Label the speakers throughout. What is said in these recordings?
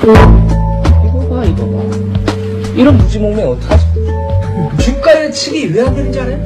Speaker 1: 이거 봐. 이런 무지몽매 어떡하지? 주가 예측이 왜 안 되는지 알아요?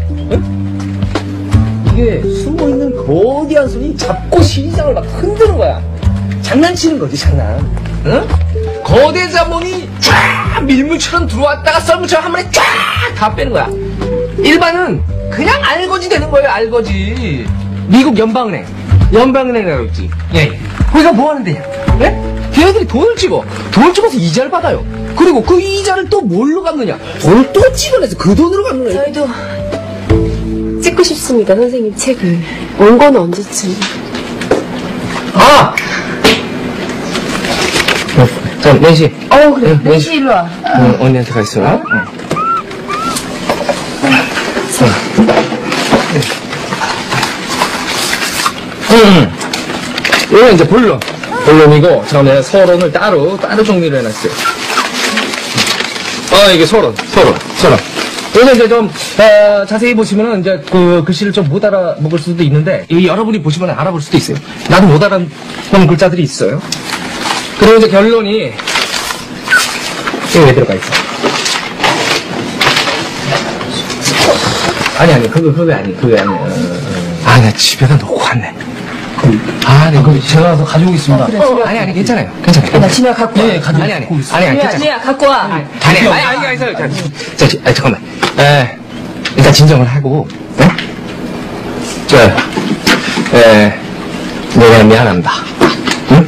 Speaker 1: 응? 이게 숨어있는 거대한 손이 잡고 시장을 막 흔드는 거야. 장난치는 거지, 장난. 응? 거대 자본이 쫙 밀물처럼 들어왔다가 썰물처럼 한 번에 쫙 다 빼는 거야. 일반은 그냥 알거지 되는 거예요, 알거지. 미국 연방은행이라고 있지. 예. 거기가 뭐 하는 데냐? 예? 걔네들이 돈을 찍어서 이자를 받아요. 그리고 그 이자를 또 뭘로 갚느냐? 돈을 또 찍어내서 그 돈으로 갚는 거예요.
Speaker 2: 저희도 찍고 싶습니다, 선생님 책을. 원고는 언제쯤?
Speaker 1: 아! 자, 낸시.
Speaker 2: 그래. 낸시 일로 와.
Speaker 1: 언니한테 가 있어. 이거 이제 본론이고, 잠깐만, 서론을 따로 정리를 해놨어요. 이게 서론. 그래서 이제 좀, 자세히 보시면은, 이제 그 글씨를 좀 못 알아먹을 수도 있는데, 여러분이 보시면 알아볼 수도 있어요. 나도 못 알아보는 글자들이 있어요. 그리고 이제 결론이, 이게 왜 들어가 있어? 아니, 그거 아니야. 나 집에다 놓고 왔네. 네, 그럼 제가 가서 가지고 오겠습니다. 아니, 괜찮아요.
Speaker 2: 나 진우야 갖고 와.
Speaker 1: 네, 가지고 괜찮아요.
Speaker 2: 진우야 갖고 와.
Speaker 1: 잠깐만. 일단 진정을 하고, 내가 미안합니다. 응?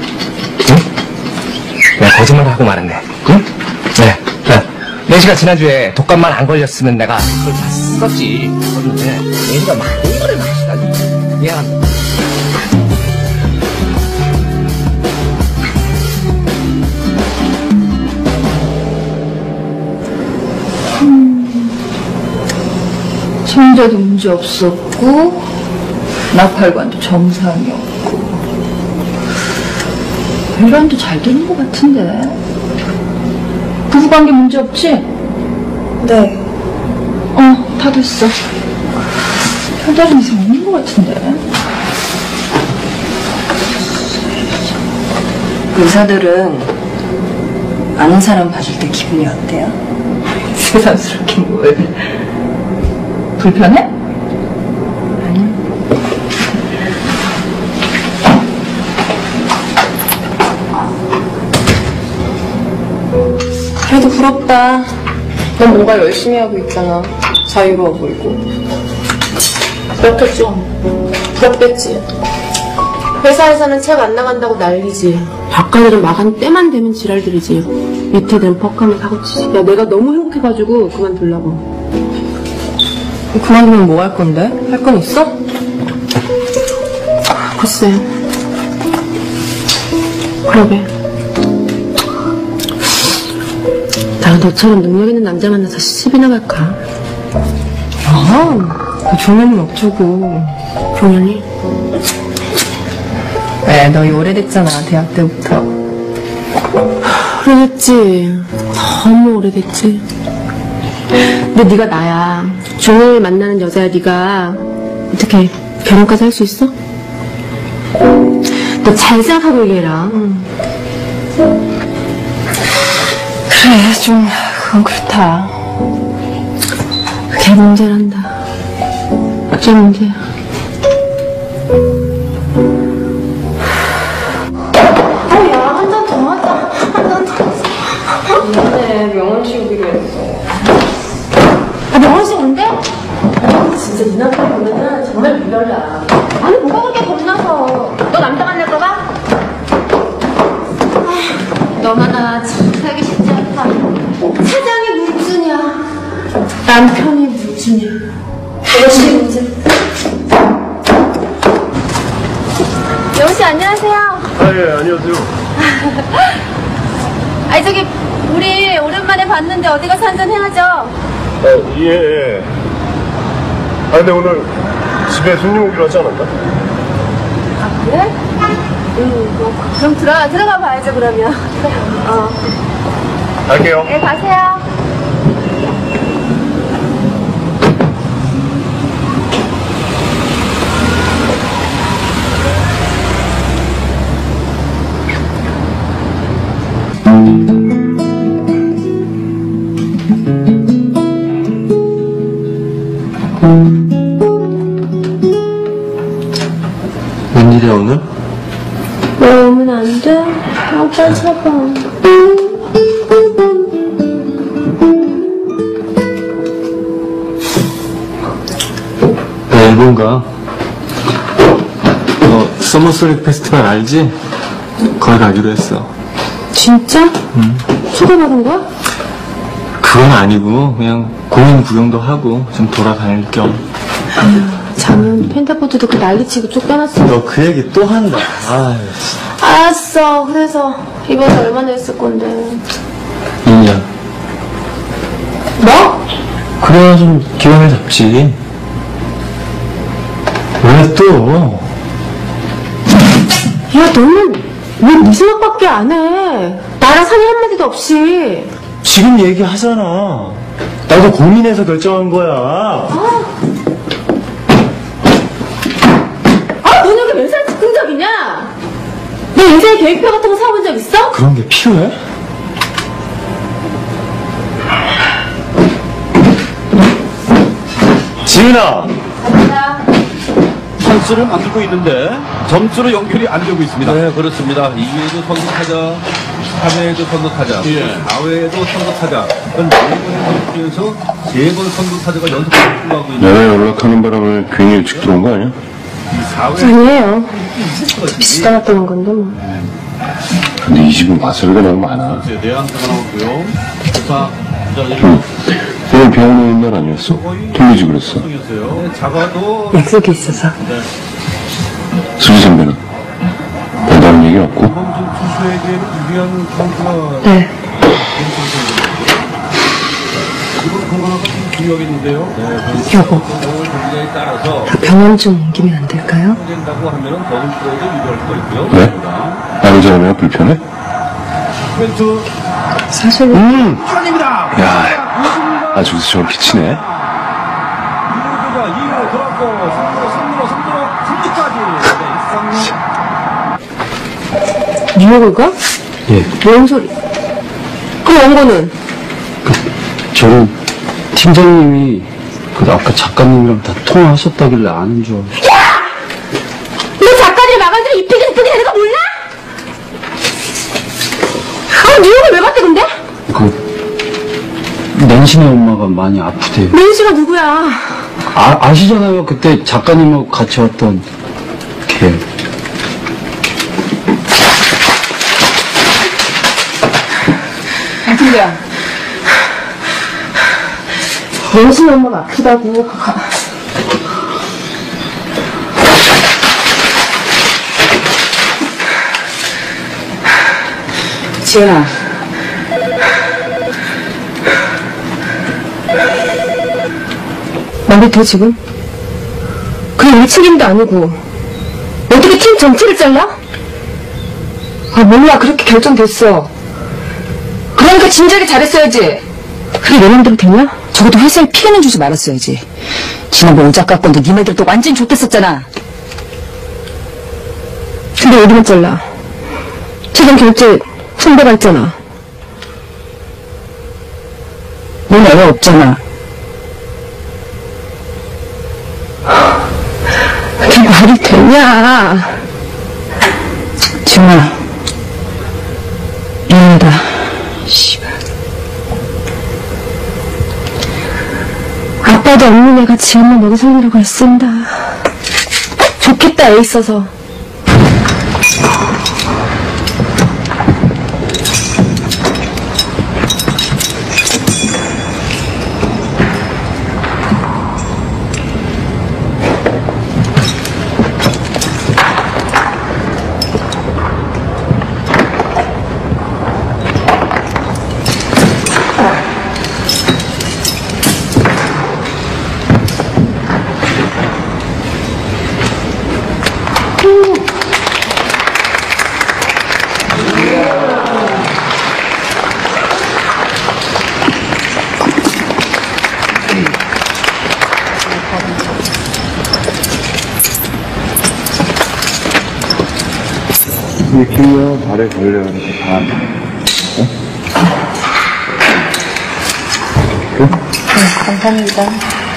Speaker 1: 내가 거짓말을 하고 말았네. 응? 내시가 지난주에 독감만 안 걸렸으면 내가 그걸 다 썼지. 그런데 내시가 막 이거를 마시다니. 미안합니다.
Speaker 3: 손자도 문제 없었고 나팔관도 정상이었고 회란도 잘 되는 것 같은데 부부관계 문제 없지?
Speaker 2: 네.
Speaker 3: 다 됐어. 별다른 이상 없는 것 같은데.
Speaker 2: 의사들은 아는 사람 봐줄 때 기분이 어때요?
Speaker 3: 세상스럽긴 뭘. 불편해?
Speaker 2: 아니요. 그래도 부럽다. 넌 뭔가 열심히 하고 있잖아. 자유로워 보이고. 부럽겠죠. 부럽겠지. 회사에서는 책 안 나간다고 난리지. 작가들은 마감 때만 되면 지랄들이지. 밑에들은 벅하면 사고치지. 야, 내가 너무 행복해가지고 그만두려고. 그만두면 뭐 할 건데? 할 건 있어? 글쎄. 그러게. 나 너처럼 능력 있는 남자 만나서 시집이나 갈까? 그 종현이는 어쩌고. 종현이? 왜, 너희 오래됐잖아, 대학 때부터. 오래됐지. 너무 오래됐지. 근데 네가 나야. 종현이를 만나는 여자야, 네가. 어떻게 결혼까지 할 수 있어? 너 잘 생각하고 얘기해라. 그래, 좀 그건 그렇다. 그게 문제란다. 어째 문제야. 야, 한 잔 더 하자. 한 잔 더. 미안해, 명언 치우기로 했어. 명언 씨 온대? 진짜 이 남편 보면은 정말 별로야. 아니, 뭐가 그렇게 겁나서. 너 남자 만날 거가? 너만아 참 살기 쉽지 않다. 사장이 물주냐 남편이 물주냐 그것이 문제.
Speaker 4: 영씨 안녕하세요.
Speaker 5: 예, 안녕하세요.
Speaker 4: 아니 저기 우리 오랜만에 봤는데 어디 가서 한잔 해야죠.
Speaker 5: 예. 근데 오늘 집에 손님 오기로 하지 않았나?
Speaker 4: 아 그래? 뭐, 그럼 들어가 봐야죠 그러면.
Speaker 5: 갈게요.
Speaker 4: 네 가세요.
Speaker 1: 웬일이야 오늘?
Speaker 2: 왜 오면 안 돼? 빨리 잡아.
Speaker 1: 나 일본 가. 너 서머소닉 페스티벌 알지? 거기 가기로 했어.
Speaker 2: 진짜? 응. 초대받은 거야?
Speaker 1: 그건 아니고 그냥 공연 구경도 하고 좀 돌아다닐 겸.
Speaker 2: 작년 펜타포트도 그 난리치고 쫓겨났어.
Speaker 1: 너 그 얘기 또 한다. 아유.
Speaker 2: 알았어. 그래서 이번에 얼마나 했을 건데.
Speaker 1: 2년.
Speaker 2: 뭐?
Speaker 1: 그래야 좀 기운을 잡지. 왜 또?
Speaker 2: 야, 너는 왜 네 생각밖에 안 해? 나랑 상의 한마디도 없이.
Speaker 1: 지금 얘기하잖아. 나도 고민해서 결정한 거야.
Speaker 2: 너는 왜 맨날 즉흥적이냐? 너 인생의 계획표 같은 거 사본 적 있어?
Speaker 1: 그런 게 필요해? 지은아!
Speaker 6: 찬스를 만들고 있는데 점수로 연결이 안 되고 있습니다. 네, 그렇습니다. 2회에도 선두 타자, 3회에도 선두 타자, 4회에도 선두 타자. 4번의 점수에서 3번 선두 타자가 연속으로 출루하고 있는
Speaker 5: 내가 연락하는 바람에 괜히 일찍 들어온 거 아니야?
Speaker 6: 4회.
Speaker 2: 아니에요. 비시 떠났다는 건데 뭐.
Speaker 5: 근데 이 집은 와서비가 너무 많아.
Speaker 6: 내한테가 나오고요. 조사
Speaker 5: 오늘 병원에 있는 날 아니었어? 돌리지 그랬어.
Speaker 6: 였어요. 작아도
Speaker 2: 약속이 있어서.
Speaker 5: 수지 선배는? 별다른 얘기 없고?
Speaker 6: 이번 투수에게 유리한 선수가
Speaker 2: 네.
Speaker 6: 이번 건강하고 좀 중요하겠는데요. 네,
Speaker 2: 여보,
Speaker 6: 경기에 따라서
Speaker 2: 병원 좀 옮기면 안 될까요?
Speaker 6: 된다고 하면은 더블플레이도 유도할 수가 있고요.
Speaker 5: 왜? 남자라면 불편해?
Speaker 6: 멘트
Speaker 2: 사실
Speaker 5: 야, 아주 저렇게 치네.
Speaker 6: 2루주자 2루 들어갔고 3루로
Speaker 2: 뉴욕을가?
Speaker 1: 예.
Speaker 2: 뭔 소리? 그럼 원고는?
Speaker 7: 저는 팀장님이 아까 작가님이랑 다 통화하셨다길래 아는 줄 알았어요.
Speaker 2: 너 작가들이 마감대로 입히긴 되는 거 몰라? 뉴욕을 왜 갔대 근데?
Speaker 7: 낸시네 엄마가 많이 아프대요.
Speaker 2: 낸시가 누구야?
Speaker 7: 아시잖아요. 그때 작가님하고 같이 왔던 걔.
Speaker 3: 김대야.
Speaker 2: 낸시 엄마가 아프다고.
Speaker 3: 지은아.
Speaker 2: 말이 돼 지금? 그게 우리 책임도 아니고 어떻게 팀 전체를 잘라? 몰라. 그렇게 결정됐어.
Speaker 3: 그러니까 진작에 잘했어야지.
Speaker 2: 그게 내 맘대로 됐냐?
Speaker 3: 적어도 회사에 피해는 주지 말았어야지. 지난번 오작가 건도 네 말대로 또 완전히 좋댔었잖아.
Speaker 2: 근데 어디만 잘라? 최근 결제 선배가 있잖아.
Speaker 3: 넌 애가 없잖아.
Speaker 2: 그게 말이 되냐?
Speaker 3: 지훈아, 미안하다. 씨발.
Speaker 2: 아빠도 없는 애가 지금만 너도 살리려고 애쓴다. 좋겠다, 애 있어서.
Speaker 5: 느끼면 발에 걸려가지고 다
Speaker 2: 감사합니다.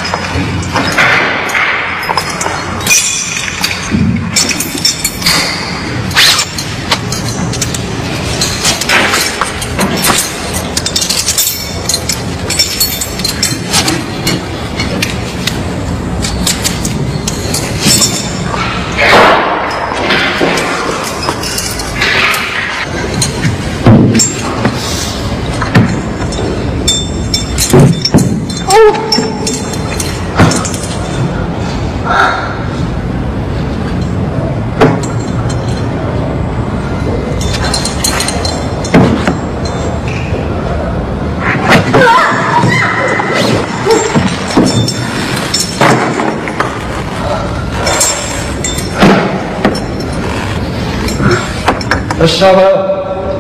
Speaker 1: 다시 잡아요.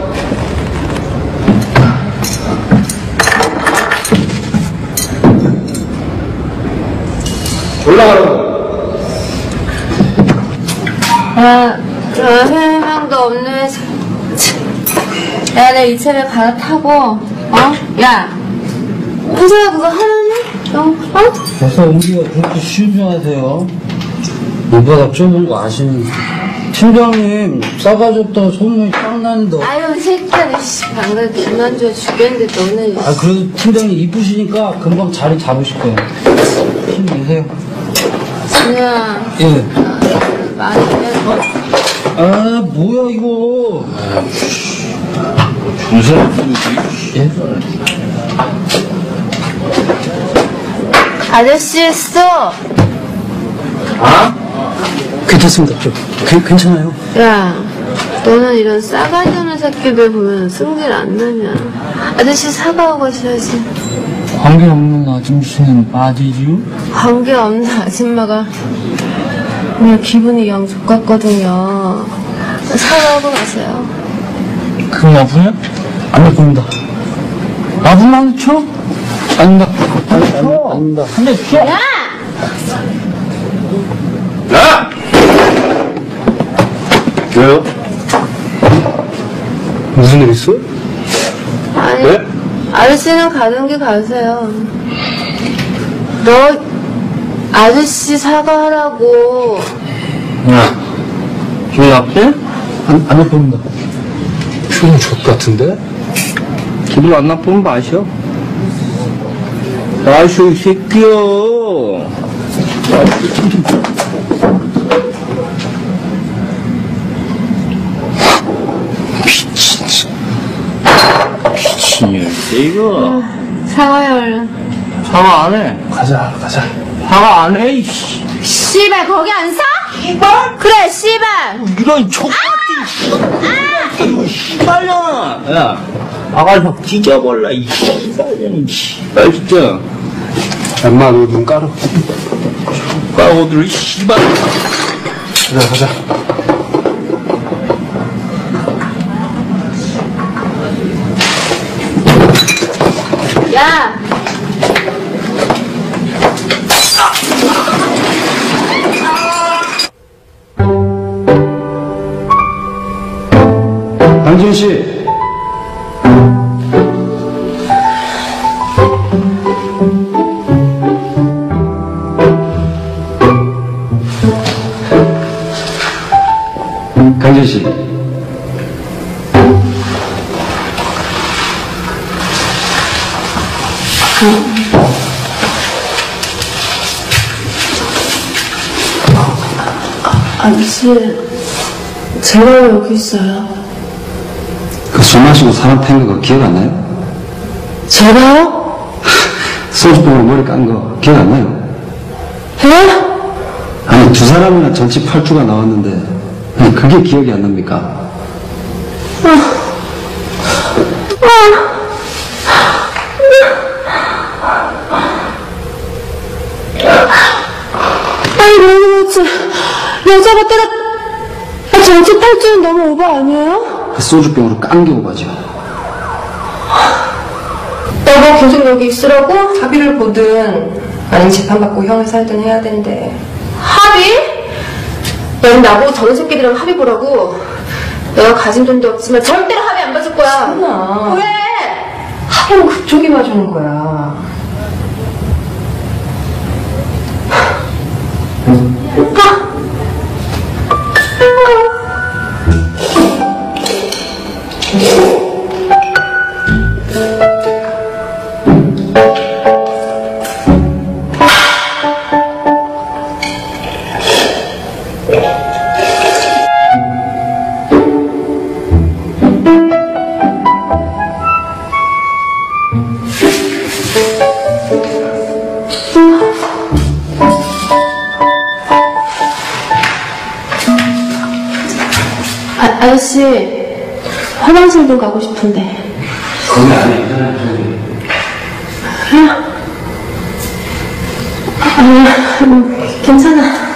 Speaker 1: 올라가라고.
Speaker 2: 해명도 없네. 야, 내가 이 차를 갈아타고, 야, 회사에 그거 하라니?
Speaker 7: 벌써 옮기가 그렇게 쉬운 줄 아세요? 이보다 좁은 거 아시는 팀장님 싸가지없다가 소문이 딱 나는데.
Speaker 2: 아유, 이 새끼야, 씨, 방금 김만주가 죽였는데 너는.
Speaker 7: 아, 그래도 팀장님 이쁘시니까 금방 자리 잡으실 거예요. 힘내세요.
Speaker 2: 진우야,
Speaker 7: 예.
Speaker 2: 많이 그냥
Speaker 7: 아, 뭐야 이거.
Speaker 6: 무슨
Speaker 7: 예?
Speaker 2: 아저씨 했어.
Speaker 7: 괜찮습니다. 괜찮아요.
Speaker 2: 야, 너는 이런 싸가지 없는 새끼들 보면 승질 안 나냐? 아저씨 사과하고 가셔야지.
Speaker 7: 관계없는 아줌씨는 빠지죠?
Speaker 2: 관계 없는 아줌마가 그냥 기분이 영 좋았거든요. 사과하고 가세요.
Speaker 7: 그럼 아프냐? 안 아픕니다. 아프면 안 쳐? 아닙니다. 아닙니다. 근데 쳐!
Speaker 2: 야!
Speaker 5: 야! 왜요? 무슨 일 있어?
Speaker 2: 아니,
Speaker 5: 네?
Speaker 2: 아저씨는 가는 길 가세요. 너 아저씨 사과하라고.
Speaker 7: 야, 기분 나쁘지? 안 나쁩니다.
Speaker 1: 기분 좋 같은데?
Speaker 7: 기분 안 나쁘면 마셔. 마셔, 이 새끼야. 미친년, 이거.
Speaker 2: 사과해, 얼른.
Speaker 7: 사과 안 해.
Speaker 1: 가자.
Speaker 7: 사과 안 해, 이씨.
Speaker 2: 씨발, 거기 안 서? 그래, 씨발!
Speaker 7: 이런 족같은 씨발년아. 야, 나가서 뒤져볼라, 이 씨발년이, 씨발, 진짜.
Speaker 5: 엄마, 너 눈 깔아.
Speaker 7: 까고들, 씨발.
Speaker 5: 가자.
Speaker 2: 야!
Speaker 7: 강진 씨. 강진 씨.
Speaker 2: 아저씨, 제가 왜 여기 있어요?
Speaker 7: 그 술 마시고 사람 팬 거 기억 안 나요?
Speaker 2: 제가요?
Speaker 7: 소주병으로 머리 깐 거 기억 안 나요?
Speaker 2: 예?
Speaker 7: 아니, 두 사람이나 전치 8주가 나왔는데, 아니, 그게 기억이 안 납니까?
Speaker 2: 아니, 왜 그러지? 여자가 전체 8주는 너무 오버 아니에요?
Speaker 7: 그 소주병으로 깐 게 오바죠.
Speaker 2: 너가 계속 여기 있으라고? 합의를 보든 아니면 재판받고 형을 살든 해야 되는데. 합의? 넌 나보고 저런 새끼들이랑 합의 보라고. 내가 가진 돈도 없지만 절대로 합의 안 봐줄 거야. 거야.
Speaker 3: 나
Speaker 2: 왜?
Speaker 3: 하면 그쪽이 봐주는 거야.
Speaker 2: 아저씨, 화장실 좀 가고 싶은데.
Speaker 7: 거기 안에 있잖아요, 저기.
Speaker 2: 아니야, 괜찮아.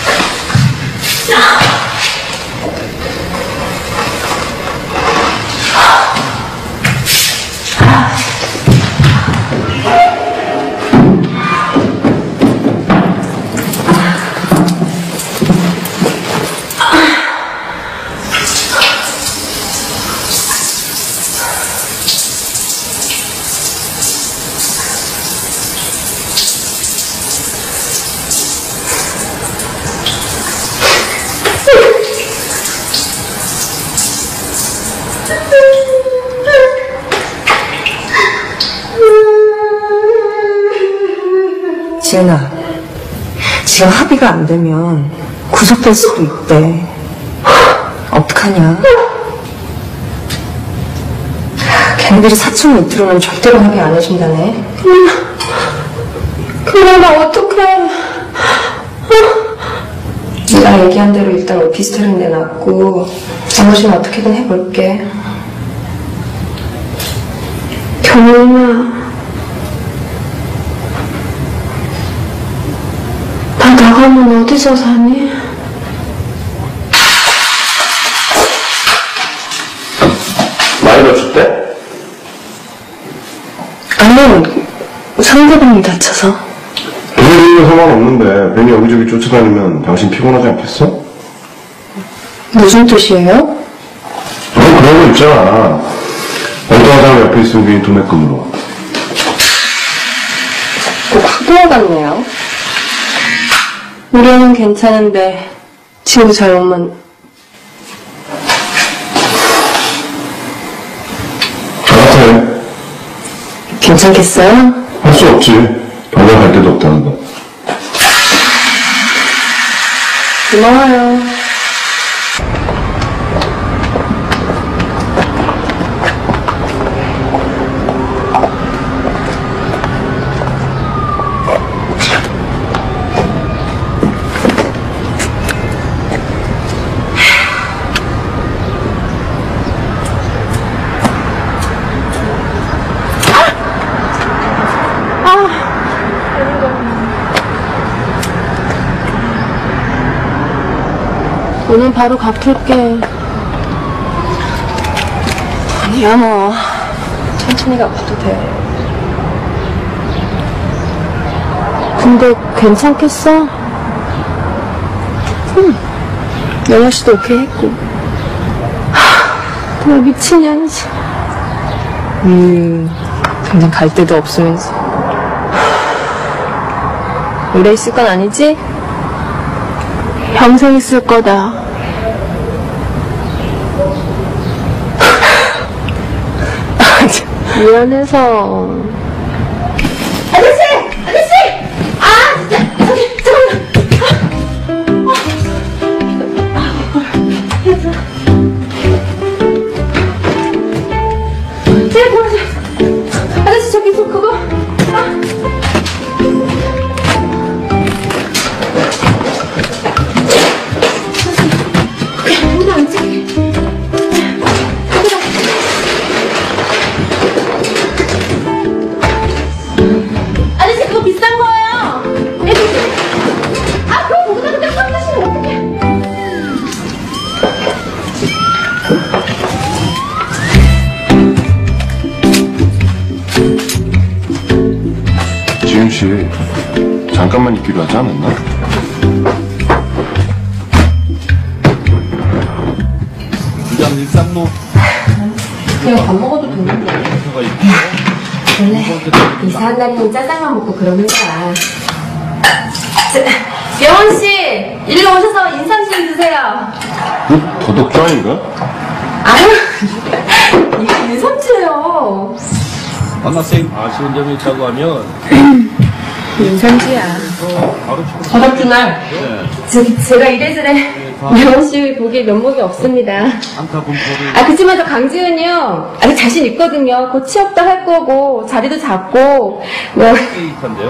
Speaker 3: 지은아, 지금 합의가 안 되면 구속될 수도 있대. 어떡하냐? 걔네들이 사촌 밑으로는 절대로 합의 안 해준다네.
Speaker 2: 그럼 나 어떡해.
Speaker 3: 네가 얘기한 대로 일단 오피스텔은 내놨고 나머지는 어떻게든 해볼게.
Speaker 2: 경훈아, 나 나가면 어디서 사니?
Speaker 5: 많이 다쳤대?
Speaker 2: 아니면 상대방이 다쳐서.
Speaker 5: 무슨 상관없는데 괜히 여기저기 쫓아다니면 당신 피곤하지 않겠어?
Speaker 2: 무슨 뜻이에요?
Speaker 5: 그런 거 있잖아. 어떤 사람 옆에 있으면 괜히 도매금으로.
Speaker 2: 꼭 학교에 갔네요. 우리 애는 괜찮은데 친구 잘 오면
Speaker 5: 저같아.
Speaker 2: 괜찮겠어요?
Speaker 5: 할 수 없지. 병원 갈 데도 없다는 거.
Speaker 2: 고마워요. 오늘 바로 갚을게.
Speaker 3: 아니야 뭐 천천히 갚아도 돼.
Speaker 2: 근데 괜찮겠어? 영호 씨도 오케이 했고. 나 미치냐면서.
Speaker 3: 그냥 갈 데도 없으면서. 오래 있을 건 아니지?
Speaker 2: 평생 있을 거다. 미안해서.
Speaker 4: 아저씨 저기 그거 아저씨 그거 비싼 거예요. 아 그거 거기다 그때 팝하시면 어떡해.
Speaker 5: 지윤 씨, 잠깐만 있기로 하지 않았나?
Speaker 6: 부장 일상로.
Speaker 2: 그냥 밥 먹어도 되는데.
Speaker 6: 수가 있고.
Speaker 2: 원래 이사한 날이면 짜장면 먹고 그러는 거야. 명원 씨, 일로 오셔서 인삼 좀 주세요.
Speaker 5: 이거 도덕주 아닌가?
Speaker 2: 아유, 이거 인삼주예요.
Speaker 6: 만나생 아쉬운 점이 있다고 하면
Speaker 2: 인삼주야.
Speaker 6: 바로 치고
Speaker 2: 저덕주 날.
Speaker 6: 네.
Speaker 2: 제가 이래저래 명원 씨 보기에 면목이 없습니다.
Speaker 6: 안타 분포를
Speaker 2: 아, 그치만 저 강지은이요. 아직 자신 있거든요. 곧 취업도 할 거고, 자리도 잡고, 뭐.
Speaker 6: 페이크한데요.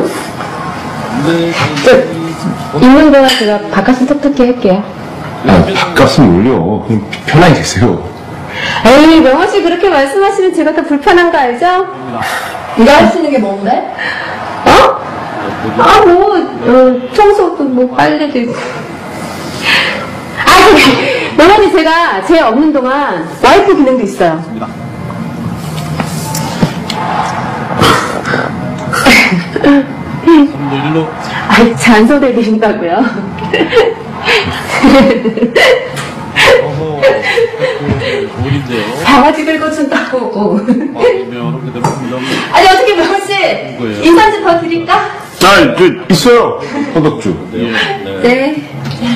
Speaker 6: 근데
Speaker 2: 있는 동안 제가 바깥은 톡톡히 할게요.
Speaker 5: 바깥은 올려. 그냥 편하게 계세요.
Speaker 2: 에이, 명원 씨 그렇게 말씀하시면 제가 더 불편한 거 알죠? 네가 할 수 있는 게 뭔데? 어? 아, 청소도 뭐, 빨래도 있고. 아, 저기, 명원이 제가 제 없는 동안 와이프 기능도 있어요.
Speaker 6: 선도 일로
Speaker 2: 아이, 잔소리 드린다고요?
Speaker 6: 어허 돌인데요.
Speaker 2: 강아지 긁어준다고.
Speaker 6: 아니면 이렇게 되면
Speaker 2: 아니, 어떻게 명원 씨,
Speaker 6: 뭐예요?
Speaker 2: 인사 좀 더 드릴까?
Speaker 5: 아, 있어요. 도덕주.
Speaker 6: 네.
Speaker 2: 네.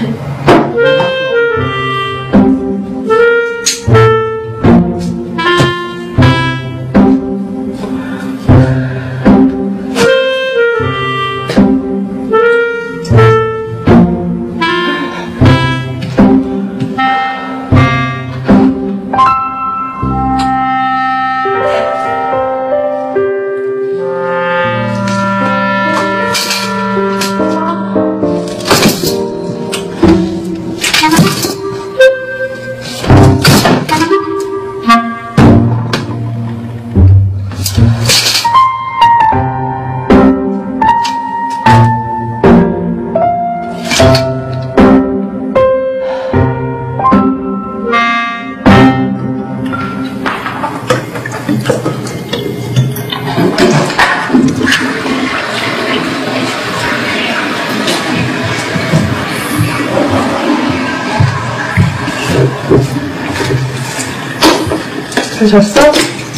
Speaker 3: 졌어?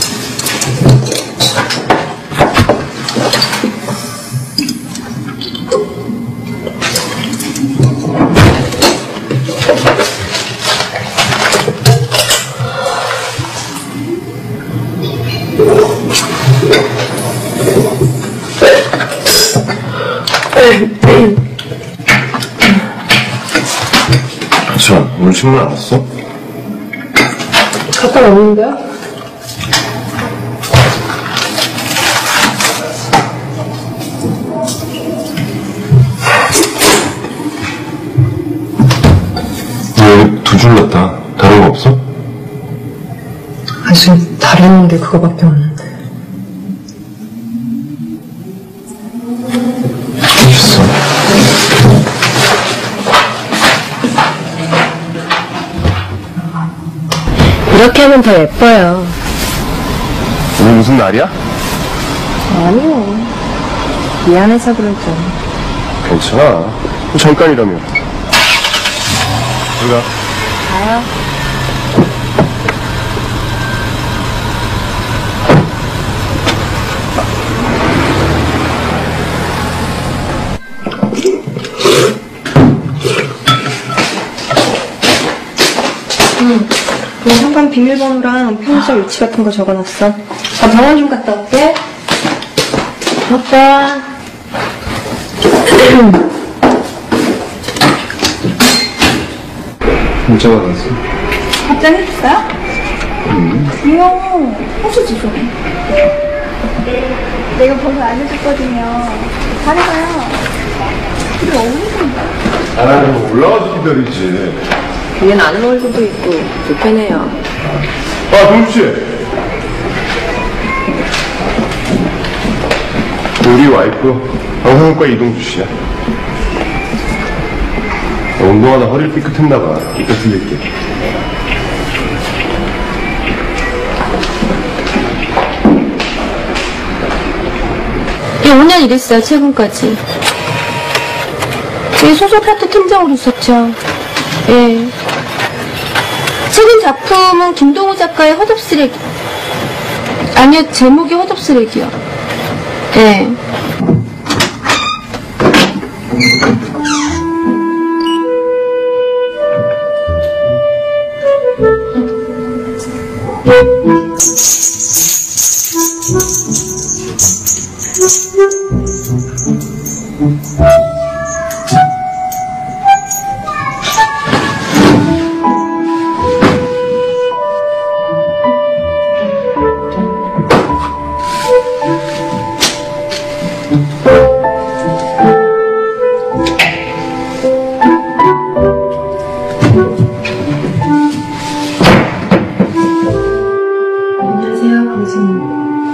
Speaker 5: 저 오늘 신문 안 왔어?
Speaker 3: 갖다 놓는데요?
Speaker 5: 왜 두 줄 났다? 다른 거 없어?
Speaker 3: 아직 다른 게 그거밖에 없는데.
Speaker 5: 있어.
Speaker 2: 이렇게 하면 더 예뻐요.
Speaker 5: 오늘 무슨 날이야?
Speaker 2: 아니요. 미안해서 그러죠.
Speaker 5: 괜찮아. 잠깐이라며. 들어가.
Speaker 2: 가요.
Speaker 3: 현관 비밀번호랑 편의점 위치 같은 거 적어놨어. 나 병원 좀 갔다 올게.
Speaker 2: 오빠.
Speaker 5: 문자 받았어.
Speaker 3: 답장했어요? 이거 혹시 주소?
Speaker 4: 내가 번호 안 해줬거든요. 잘해봐요. 근데 어디서
Speaker 5: 아, 올라가서 기다리지.
Speaker 3: 위엔 아는 얼굴도 있고 불편해요.
Speaker 5: 아, 동주씨. 우리 와이프 방송국과 이동주 씨야. 운동하다 허리를 삐끗했나봐. 이따 들릴게.
Speaker 2: 5년 일했어요, 최근까지. 소속 파트 팀장으로 있었죠. 예. 최근
Speaker 3: 쓴 작품은 김동우 작가의 헛없쓰레기. 아니요, 제목이 헛없쓰레기요. 네. 안녕하세요, 강수님.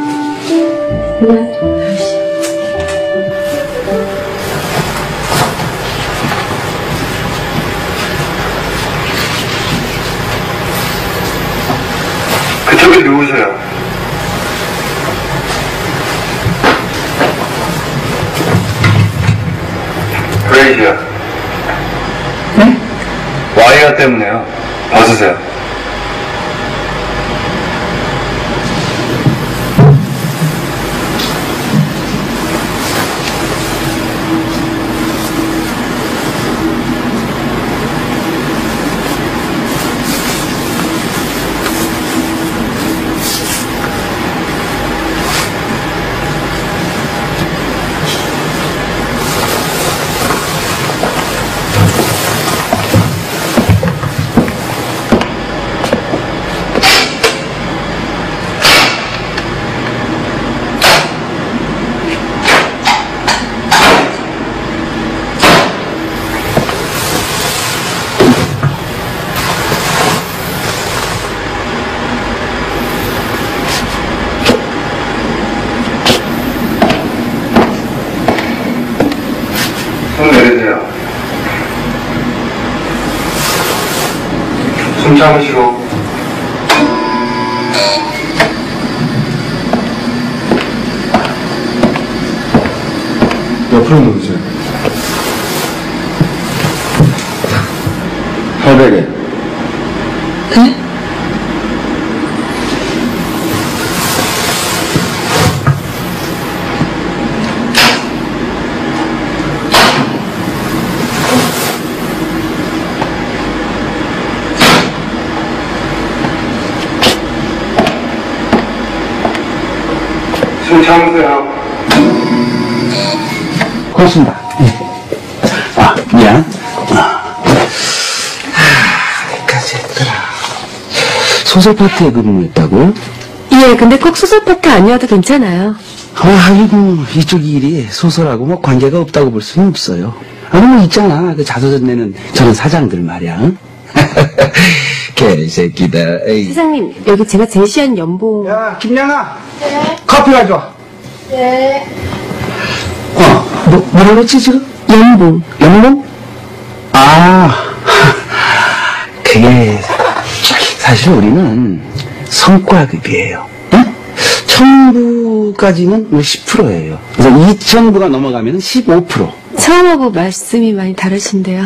Speaker 3: 네.
Speaker 5: 그쪽에 누구세요? 그레이지야. 네? 와이어 때문에요. 벗으세요. 손 내리세요. 숨 참으시고. 옆으로 누우세요. 팔베개.
Speaker 1: 네?
Speaker 5: 숨 참으세요.
Speaker 7: 고맙습니다. 예. 아, 미안.
Speaker 1: 까지 했더라. 소설 파트에 근무했다고요?
Speaker 3: 예, 근데 꼭 소설 파트 아니어도 괜찮아요.
Speaker 1: 아이고, 이쪽 일이 소설하고 뭐 관계가 없다고 볼 수는 없어요. 아니, 뭐 있잖아. 그 자서전 내는 저런 사장들 말이야. 응? 개새끼다. 에이.
Speaker 3: 사장님, 여기 제가 제시한 연봉.
Speaker 7: 야, 김양아. 네. 커피 가져와.
Speaker 3: 네.
Speaker 1: 뭐라 그랬지, 지금?
Speaker 3: 연봉.
Speaker 1: 연봉? 아, 그게, 사실 우리는 성과급이에요. 응? 1000부까지는 10%예요. 그래서 2000부가 넘어가면 15%.
Speaker 3: 처음하고 말씀이 많이 다르신데요.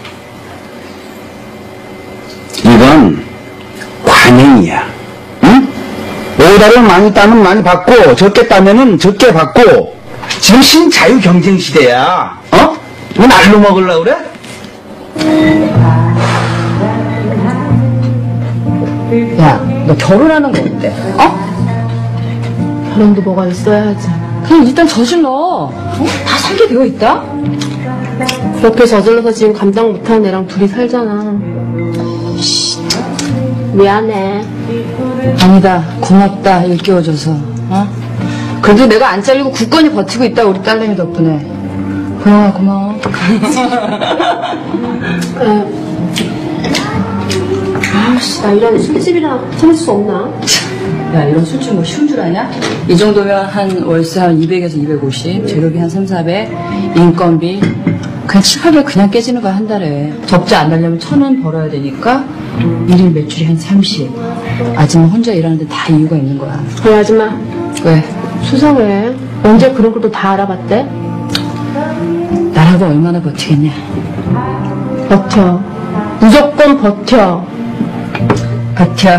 Speaker 1: 이건 관행이야. 응? 오다를 많이 따면 많이 받고 적게 따면은 적게 받고. 지금 신자유 경쟁 시대야. 어? 왜 날로 먹으려고 그래?
Speaker 2: 야, 너 결혼하는 거 어때? 어? 결혼도 뭐가 있어야지. 그냥 일단 저질러. 어? 다 살게 되어 있다?
Speaker 3: 그렇게 저질러서 지금 감당 못하는 애랑 둘이 살잖아. 미안해.
Speaker 2: 아니다. 고맙다. 일깨워줘서. 어? 그래도 내가 안 잘리고 굳건히 버티고 있다. 우리 딸내미 덕분에. 고마워, 고마워.
Speaker 3: 아씨, 나 이런 술집이랑 참을 수 없나?
Speaker 2: 야, 이런 술집 뭐 쉬운 줄 아냐? 이 정도면 한 월세 한 200에서 250, 재료비 한 3, 400, 인건비. 그냥 7, 800 그냥 깨지는 거야, 한 달에. 적자 안 날려면 1,000원 벌어야 되니까 1일 매출이 한 30. 아줌마 혼자 일하는데 다 이유가 있는 거야.
Speaker 3: 그 아줌마
Speaker 2: 왜?
Speaker 3: 수상해. 언제 그런 것도 다 알아봤대?
Speaker 2: 나라고 얼마나 버티겠냐?
Speaker 3: 버텨. 무조건 버텨.
Speaker 2: 버텨.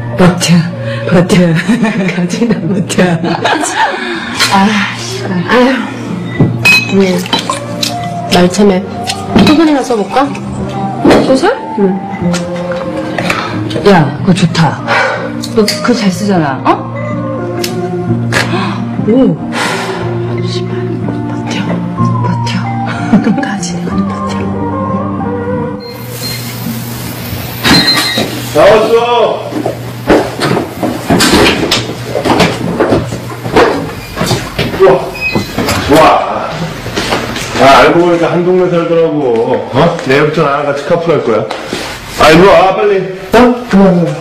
Speaker 2: 갑자기 나 버텨. 아휴. 날참에 소설이나 써볼까? 소설? 응. 야, 그거 좋다. 너 그거 잘 쓰잖아, 어? 오. 씨발, 버텨. 끝까지 내가 버텨.
Speaker 5: 나왔어. 좋아. 알고 보니까 한 동네 살더라고. 내일부터 나랑 같이 카풀 할 거야. 일로 와, 빨리. 그만.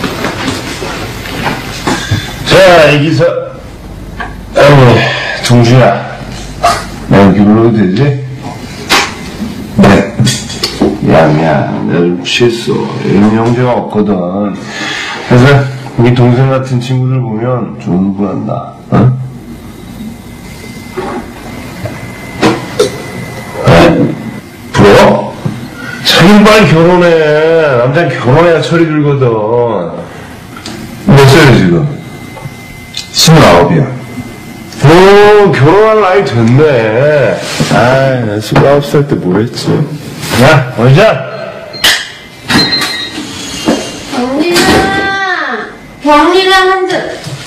Speaker 5: 자, 이 기사. 동준아. 나 여기 불러도 되지? 네. 미안. 내가 좀 취했어. 이런 형제가 없거든. 그래서 네 동생 같은 친구들 보면 좀 흥분한다. 부러워? 자기는 빨리 결혼해. 남자는 결혼해야 철이 들거든. 몇 살이야 지금? 29이야. 오, 결혼할 나이 됐네. 나 29살 때 뭐 했지? 야, 원자!
Speaker 2: 병리랑 한 잔.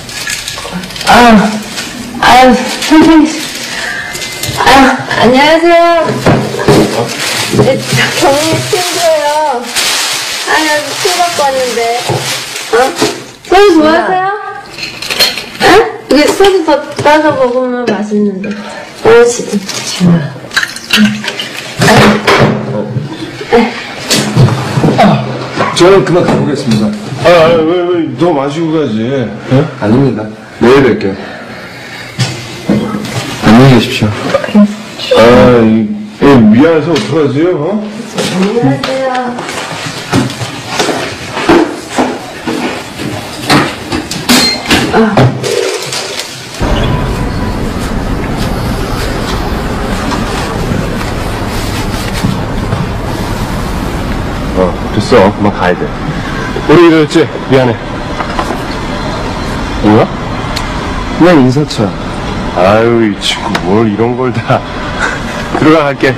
Speaker 2: 아유, 선생님. 안녕하세요. 경리 친구예요. 나 술 갖고 왔는데. 소주 좋아하세요? 이게 소주 더 따서 먹으면 맛있는데. 진짜.
Speaker 5: 저는 그만 가보겠습니다. 왜, 더 마시고 가지? 아닙니다. 내일 뵐게요. 안녕히 계십시오. 미안해서 어떡하지,
Speaker 2: 안녕하세요.
Speaker 5: 됐어. 그만 가야 돼. 우리 이랬지? 미안해. 뭐야? 그냥 인사차. 아유, 이 친구 뭘 이런 걸 다. 들어가 갈게.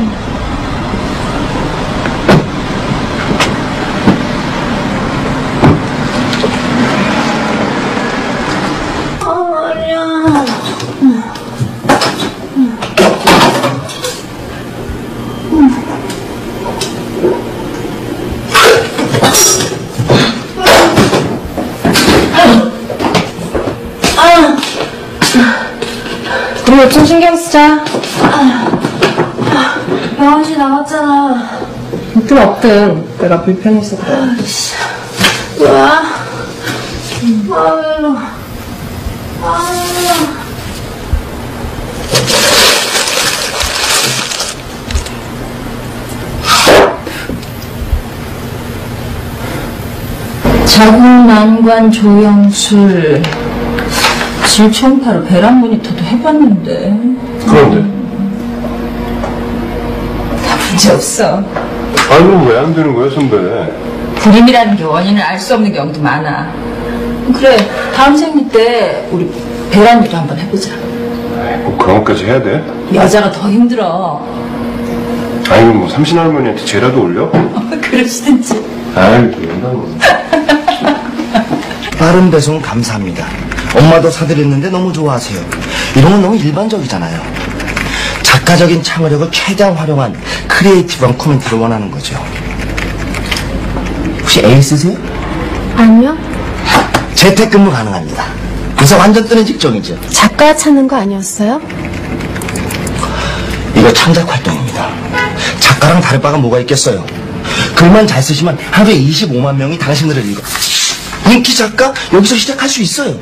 Speaker 2: 우리 좀 신경 쓰자. 병원씨 나왔잖아.
Speaker 3: 있든 없든 내가 불편해서 그래.
Speaker 2: 뭐야?
Speaker 3: 자궁난관 조영술 질초음파로 배란 모니터도 해봤는데
Speaker 5: 그런데?
Speaker 3: 다 문제 없어.
Speaker 5: 그럼 왜 안 되는 거야, 선배?
Speaker 3: 불임이라는 게 원인을 알 수 없는 경우도 많아. 그래, 다음 생리 때 우리 배란이도 한번 해보자.
Speaker 5: 꼭 그런 것까지 해야 돼?
Speaker 3: 여자가 더 힘들어.
Speaker 5: 그럼 뭐 삼신 할머니한테 죄라도 올려?
Speaker 3: 그러시든지.
Speaker 5: 그런다고.
Speaker 8: 빠른 배송 감사합니다. 엄마도 사드렸는데 너무 좋아하세요. 이런 건 너무 일반적이잖아요. 작가적인 창의력을 최대한 활용한 크리에이티브한 코멘트를 원하는 거죠. 혹시 A 쓰세요?
Speaker 2: 아니요.
Speaker 8: 재택근무 가능합니다. 그래서 완전 뜨는 직종이죠.
Speaker 2: 작가 찾는 거 아니었어요?
Speaker 8: 이거 창작 활동입니다. 작가랑 다를 바가 뭐가 있겠어요. 글만 잘 쓰시면 하루에 25만 명이 당신들을 읽어. 인기 작가? 여기서 시작할 수 있어요.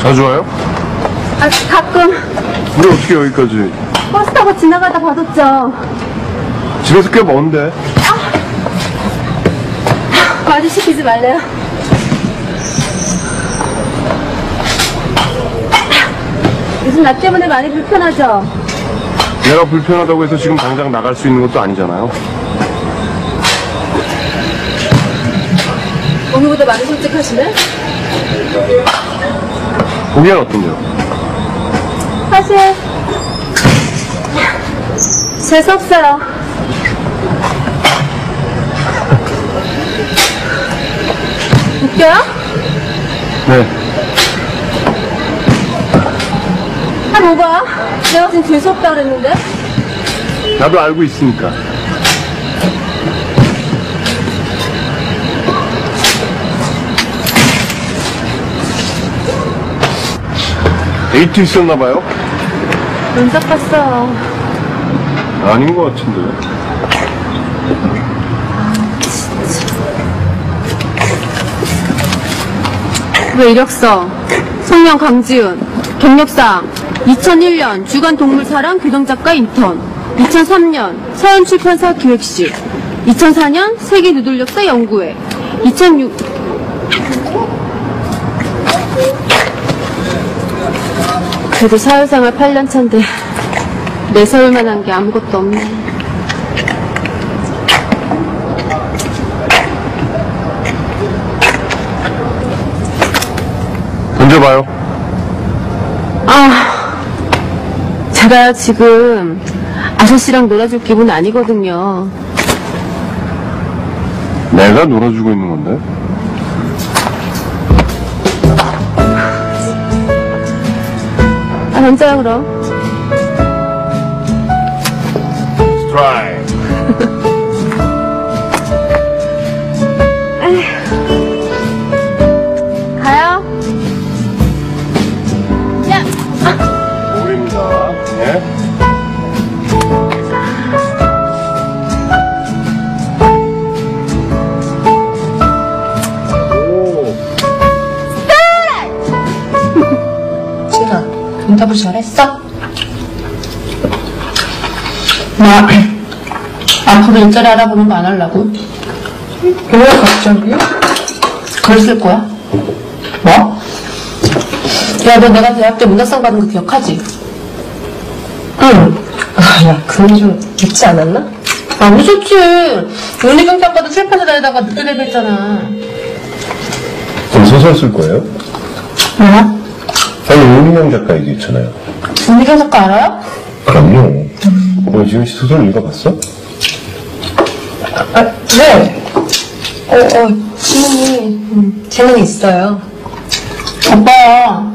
Speaker 5: 자주 와요?
Speaker 4: 아, 가끔
Speaker 5: 근데 어떻게 여기까지?
Speaker 4: 버스 타고 지나가다 봐뒀죠.
Speaker 5: 집에서 꽤 먼데.
Speaker 4: 과제 시키지 말래요. 요즘 나 때문에 많이 불편하죠?
Speaker 5: 내가 불편하다고 해서 지금 당장 나갈 수 있는 것도 아니잖아요.
Speaker 4: 오늘보다 많이 솔직하시네?
Speaker 5: 보기엔 어떤데요?
Speaker 4: 사실 재수없어요. 웃겨요?
Speaker 5: 네.
Speaker 4: 아, 뭐가? 내가 지금 재수없다 그랬는데?
Speaker 5: 나도 알고 있으니까. 데이트 있었나봐요?
Speaker 4: 면접 봤어요.
Speaker 5: 아닌 것 같은데.
Speaker 4: 왜 이력서, 성명 강지은, 경력사항, 2001년 주간 동물사랑 교정작가 인턴, 2003년 서현출판사 기획실, 2004년 세계 누들력사 연구회, 2006 그래도 사회생활 8년 차인데 내세울 만한 게 아무것도 없네.
Speaker 5: 던져봐요.
Speaker 4: 제가 지금 아저씨랑 놀아줄 기분 아니거든요.
Speaker 5: 내가 놀아주고 있는 건데.
Speaker 4: 던져요 그럼.
Speaker 5: 스트라이크.
Speaker 4: 가요. 야.
Speaker 5: 볼입니다. 예?
Speaker 3: 진아, 응답을 잘했어? 나 앞으로 일자리 알아보는 거 안 하려고. 왜 갑자기? 글 쓸 거야. 뭐? 야, 너 내가 대학 때 문학상 받은 거 기억하지? 응. 야, 그건 좀 있지 않았나? 안 있었지. 윤리경작가도 출판사 다니다가 늦게 데뷔했잖아.
Speaker 5: 그럼 소설 쓸 거예요?
Speaker 3: 뭐?
Speaker 5: 아니, 윤희경 작가 얘기 있잖아요.
Speaker 3: 윤리경작가 알아요?
Speaker 5: 그럼요. 지금 씨 소설 읽어봤어?
Speaker 3: 네. 신문이 재능이 있어요. 오빠.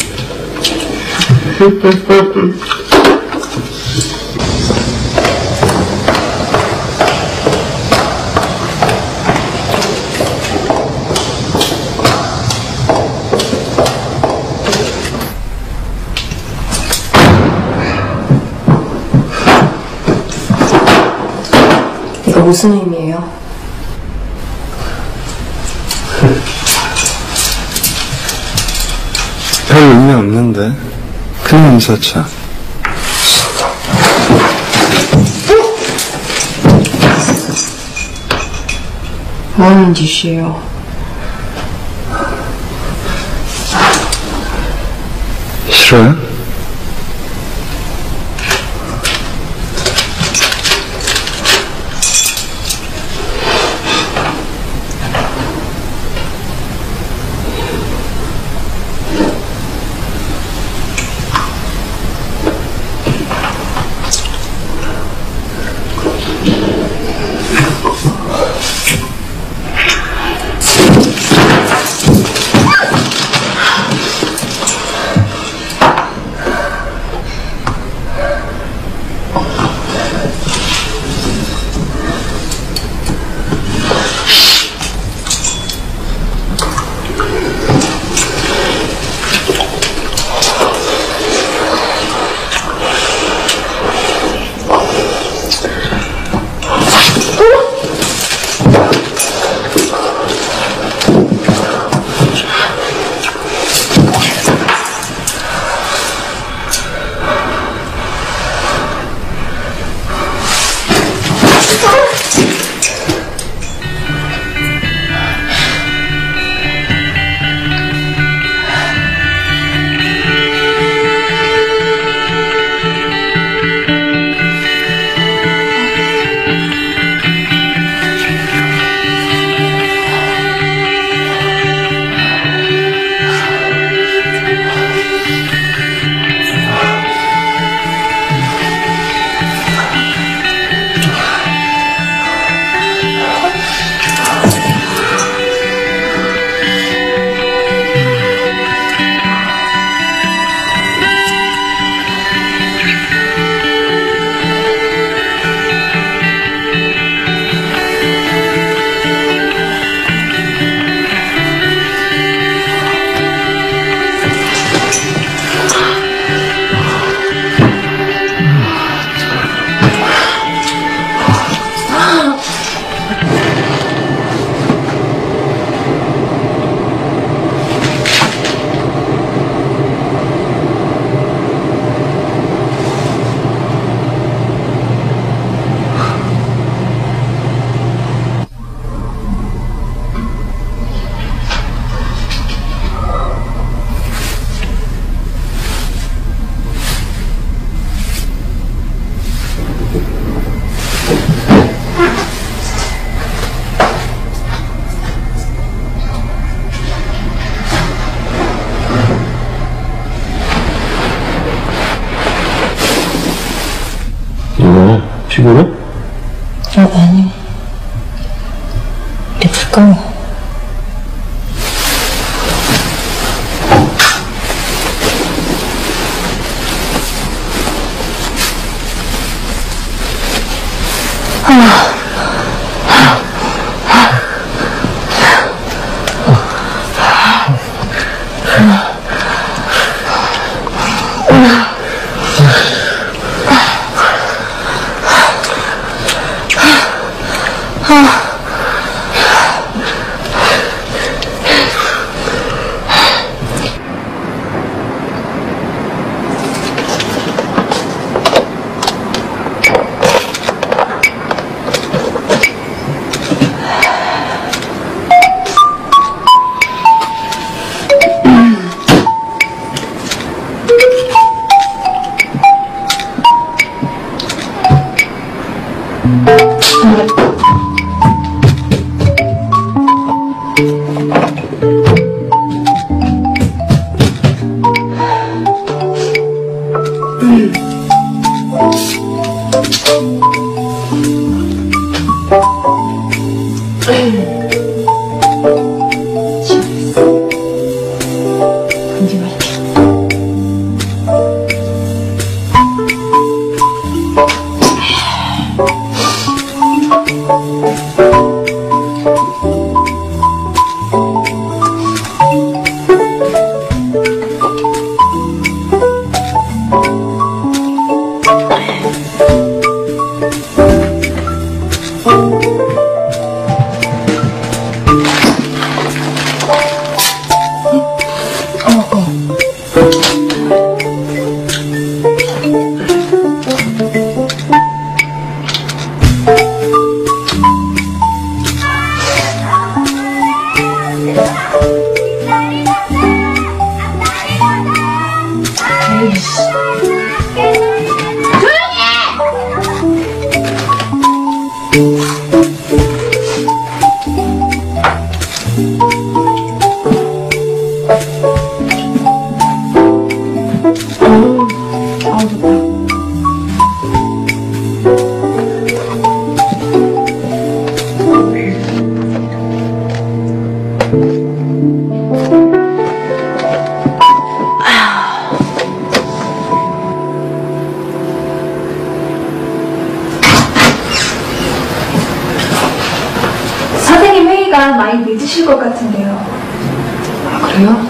Speaker 3: 이거 무슨 의미예요?
Speaker 9: 별 의미 없는데. 그냥 인사차.
Speaker 3: 뭐 하는 짓이에요?
Speaker 9: 싫어요?
Speaker 2: 선생님 회의가 많이 늦으실 것 같은데요.
Speaker 3: 아, 그래요?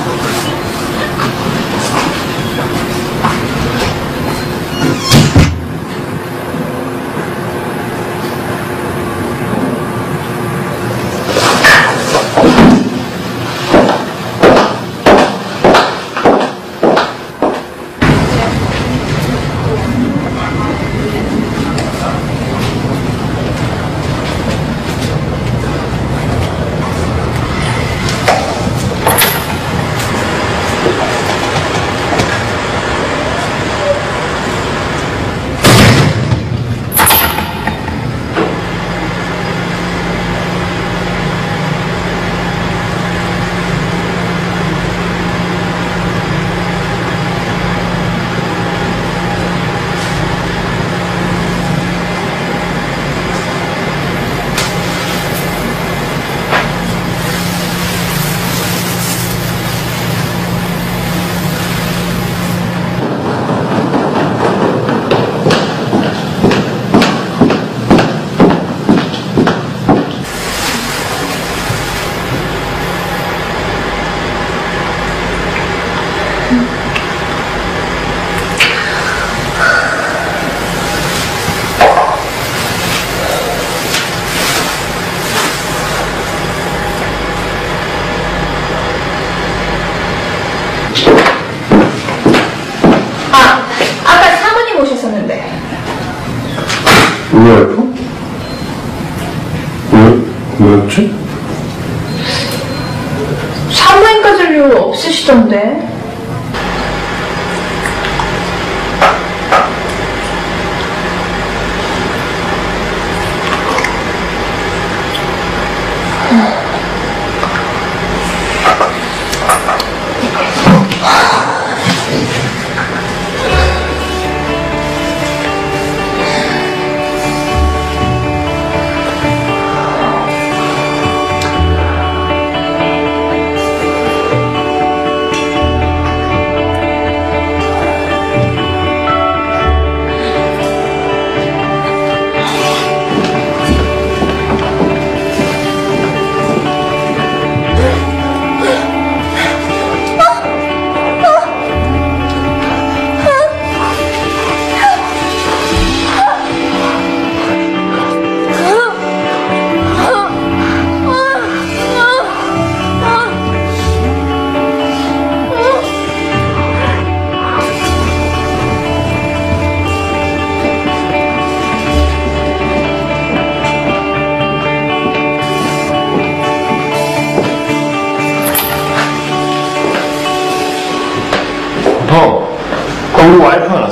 Speaker 2: 아까 사모님 오셨었는데.
Speaker 5: 왜요? 왜였지?
Speaker 2: 사모님까 줄 이유 없으시던데.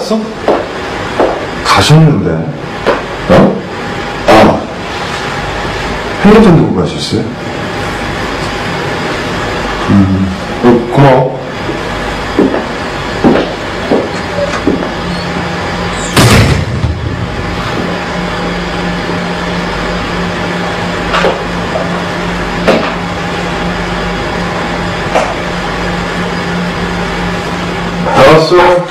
Speaker 5: 갔어? 가셨는데. 어? 아, 핸드폰 두고 가셨어요? 고마워. 나왔어.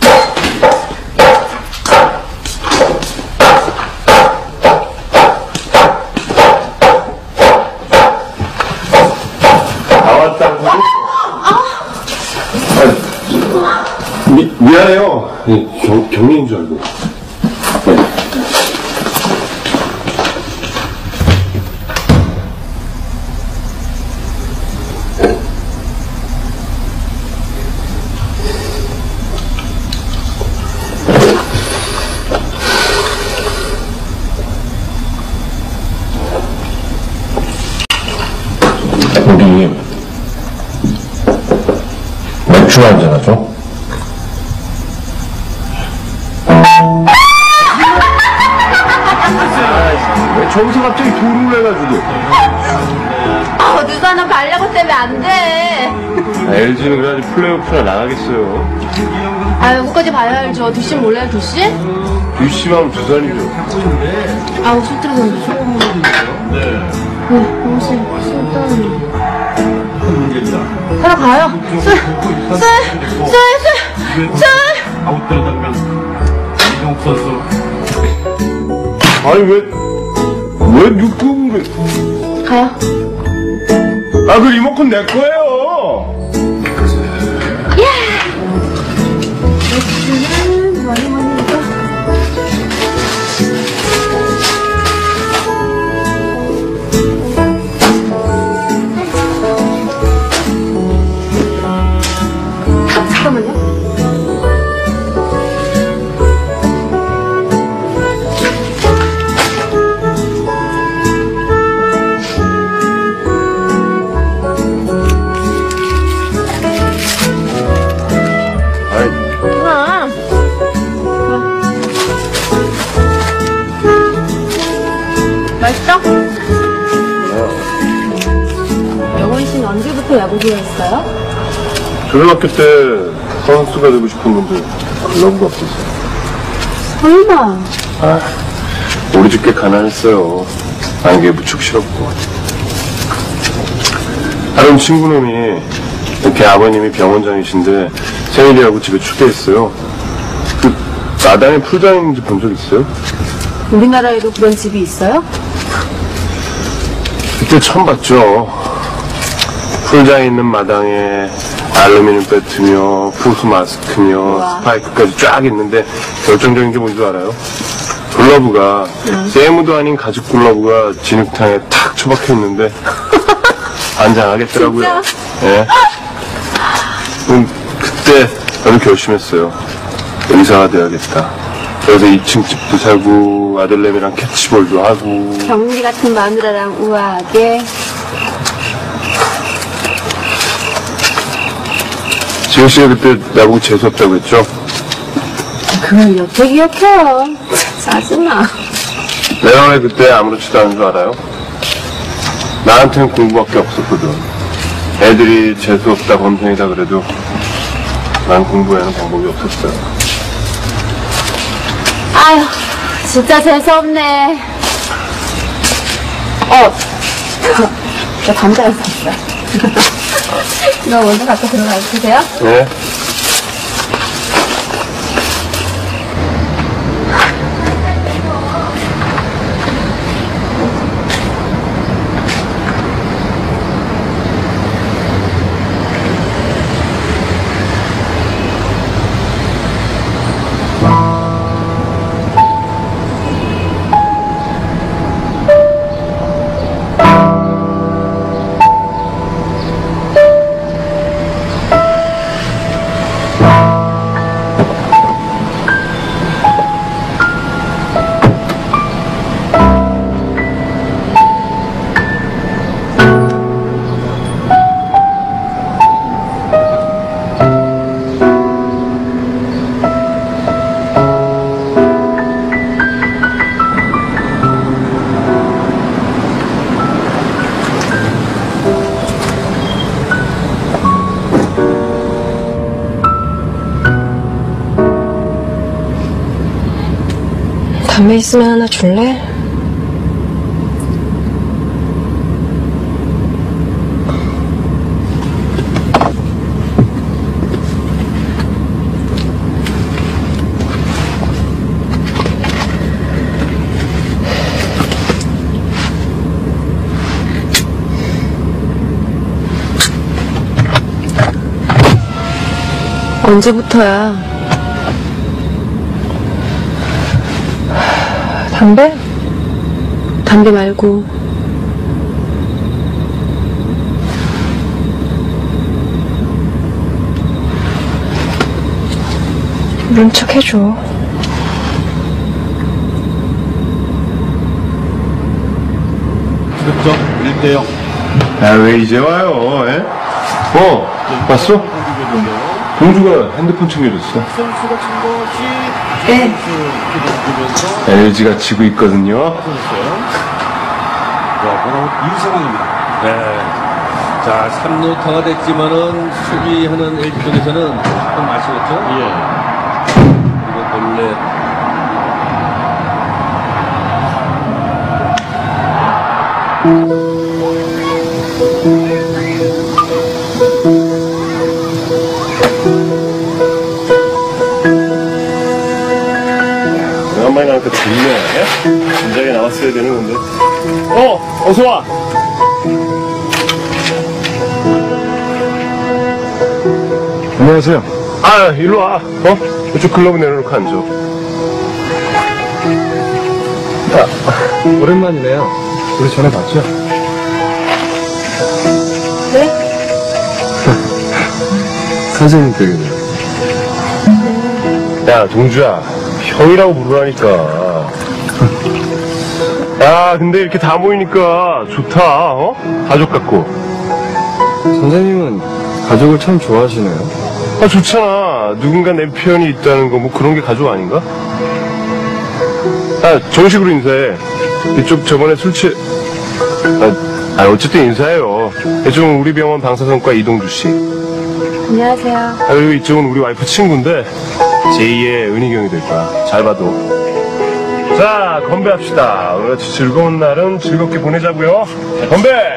Speaker 5: 나왔다고. 미안해요. 경리인 줄 알고. 우리 맥주 한잔 하죠? 왜 저기서 갑자기 도루를 해가지고?
Speaker 4: 어디서는 가려고 때문에 안 돼.
Speaker 5: LG는 그래야지 플레이오프나 나가겠어요.
Speaker 4: 아유, 끝까지 봐야 알죠. 두씨 몰라요, 두씨?
Speaker 5: 듀씨만 2살이죠.
Speaker 4: 아우, 술 들어서 네. 너무 술 하러 가요. 술.
Speaker 6: 아웃 들어가면 이종욱 선수.
Speaker 5: 아니 왜 누구
Speaker 4: 가요.
Speaker 5: 아, 그 리모컨 내 거예요.
Speaker 4: 잠깐만요. 맛있어? 영원 씨는 언제부터 야구 좋아했어요?
Speaker 5: 초등학교 때 선수가 되고 싶었는데 글러브가 없었어요.
Speaker 4: 설마.
Speaker 5: 아, 우리 집 꽤 가난했어요. 안개 무척 싫었고. 다른 친구놈이 이렇게 아버님이 병원장이신데 생일이라고 집에 초대했어요. 그 마당에 풀장 있는지 본 적 있어요?
Speaker 4: 우리나라에도 그런 집이 있어요?
Speaker 5: 그때 처음 봤죠. 풀장에 있는 마당에 알루미늄 배트며 포수 마스크며
Speaker 4: 우와.
Speaker 5: 스파이크까지 쫙 있는데 결정적인 게 뭔지 알아요? 글러브가 세무도 아닌 가죽 글러브가 진흙탕에 탁 처박혀 있는데 안장하겠더라고요. 예. 그때 저는 결심했어요. 의사가 돼야겠다. 그래서 2층 집도 사고 아들내미랑 캐치볼도 하고.
Speaker 4: 경리 같은 마누라랑 우아하게.
Speaker 5: 지은 씨가 그때 나보고 재수없다고 했죠?
Speaker 4: 그걸 이렇게 기억해요. 짜증나.
Speaker 5: 내가 왜 그때 아무렇지도 않은 줄 알아요? 나한테는 공부밖에 없었거든. 애들이 재수없다 범생이다 그래도 난 공부에는 방법이 없었어요.
Speaker 4: 아휴, 진짜 재수없네. 저 담배를 샀어요. 이거 먼저 갖다 들어가 주세요.
Speaker 5: 네?
Speaker 2: 담배 있으면 하나 줄래? 언제부터야? 담배? 담배 말고 모른 척 해줘.
Speaker 6: 득점 1대0.
Speaker 5: 아, 왜 이제 와요, 에? 왔어? 동주가 핸드폰 챙겨줬어.
Speaker 6: 선수가 친 것이
Speaker 3: 네.
Speaker 5: LG가 지고 있거든요.
Speaker 6: 이 상황입니다. 네. 자, 3루타가 됐지만은 수비하는 LG 쪽에서는 조금 아쉬웠죠? 예. 그리고 본래
Speaker 5: 오랜만에 나니까 좋네. 진작에 나왔어야 되는 건데. 어서 와. 안녕하세요. 아, 일로 와. 이쪽 글러브 내려놓고 앉아. 야, 오랜만이네요. 우리 전에 봤죠?
Speaker 2: 네?
Speaker 5: 선생님 댁이네요. 야, 동주야. 형이라고 부르라니까. 야, 근데 이렇게 다 모이니까 좋다, 가족 같고.
Speaker 9: 선생님은 가족을 참 좋아하시네요.
Speaker 5: 아, 좋잖아. 누군가 내 표현이 있다는 거, 뭐 그런 게 가족 아닌가? 아, 정식으로 인사해. 이쪽 저번에 어쨌든 인사해요. 이쪽은 우리 병원 방사선과 이동주 씨.
Speaker 2: 안녕하세요.
Speaker 5: 아, 그리고 이쪽은 우리 와이프 친구인데, 제2의 은희경이 될 거야. 잘 봐도. 자, 건배합시다. 오늘 같이 즐거운 날은 즐겁게 보내자고요. 자, 건배!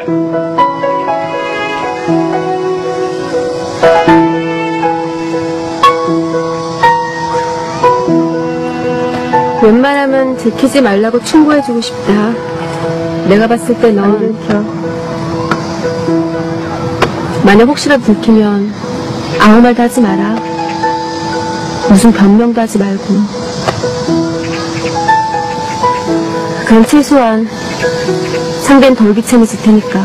Speaker 4: 웬만하면 들키지 말라고 충고해주고 싶다. 내가 봤을 때 넌 만약 혹시라도 들키면 아무 말도 하지 마라. 무슨 변명도 하지 말고. 그럼 최소한 상대는 덜 귀찮아질 테니까.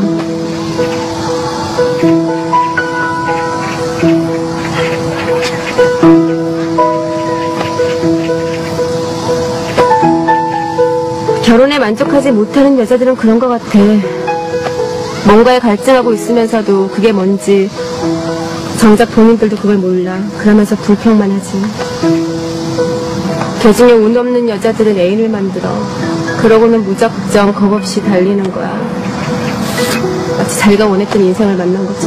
Speaker 4: 결혼에 만족하지 못하는 여자들은 그런 것 같아. 뭔가에 갈증하고 있으면서도 그게 뭔지 정작 본인들도 그걸 몰라. 그러면서 불평만 하지. 개중에 운 없는 여자들은 애인을 만들어. 그러고는 무작정 겁없이 달리는 거야. 마치 자기가 원했던 인생을 만난 거지.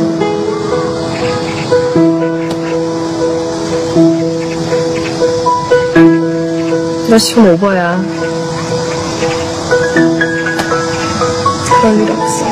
Speaker 2: 너 지금 오버야. 그럴 일 없어.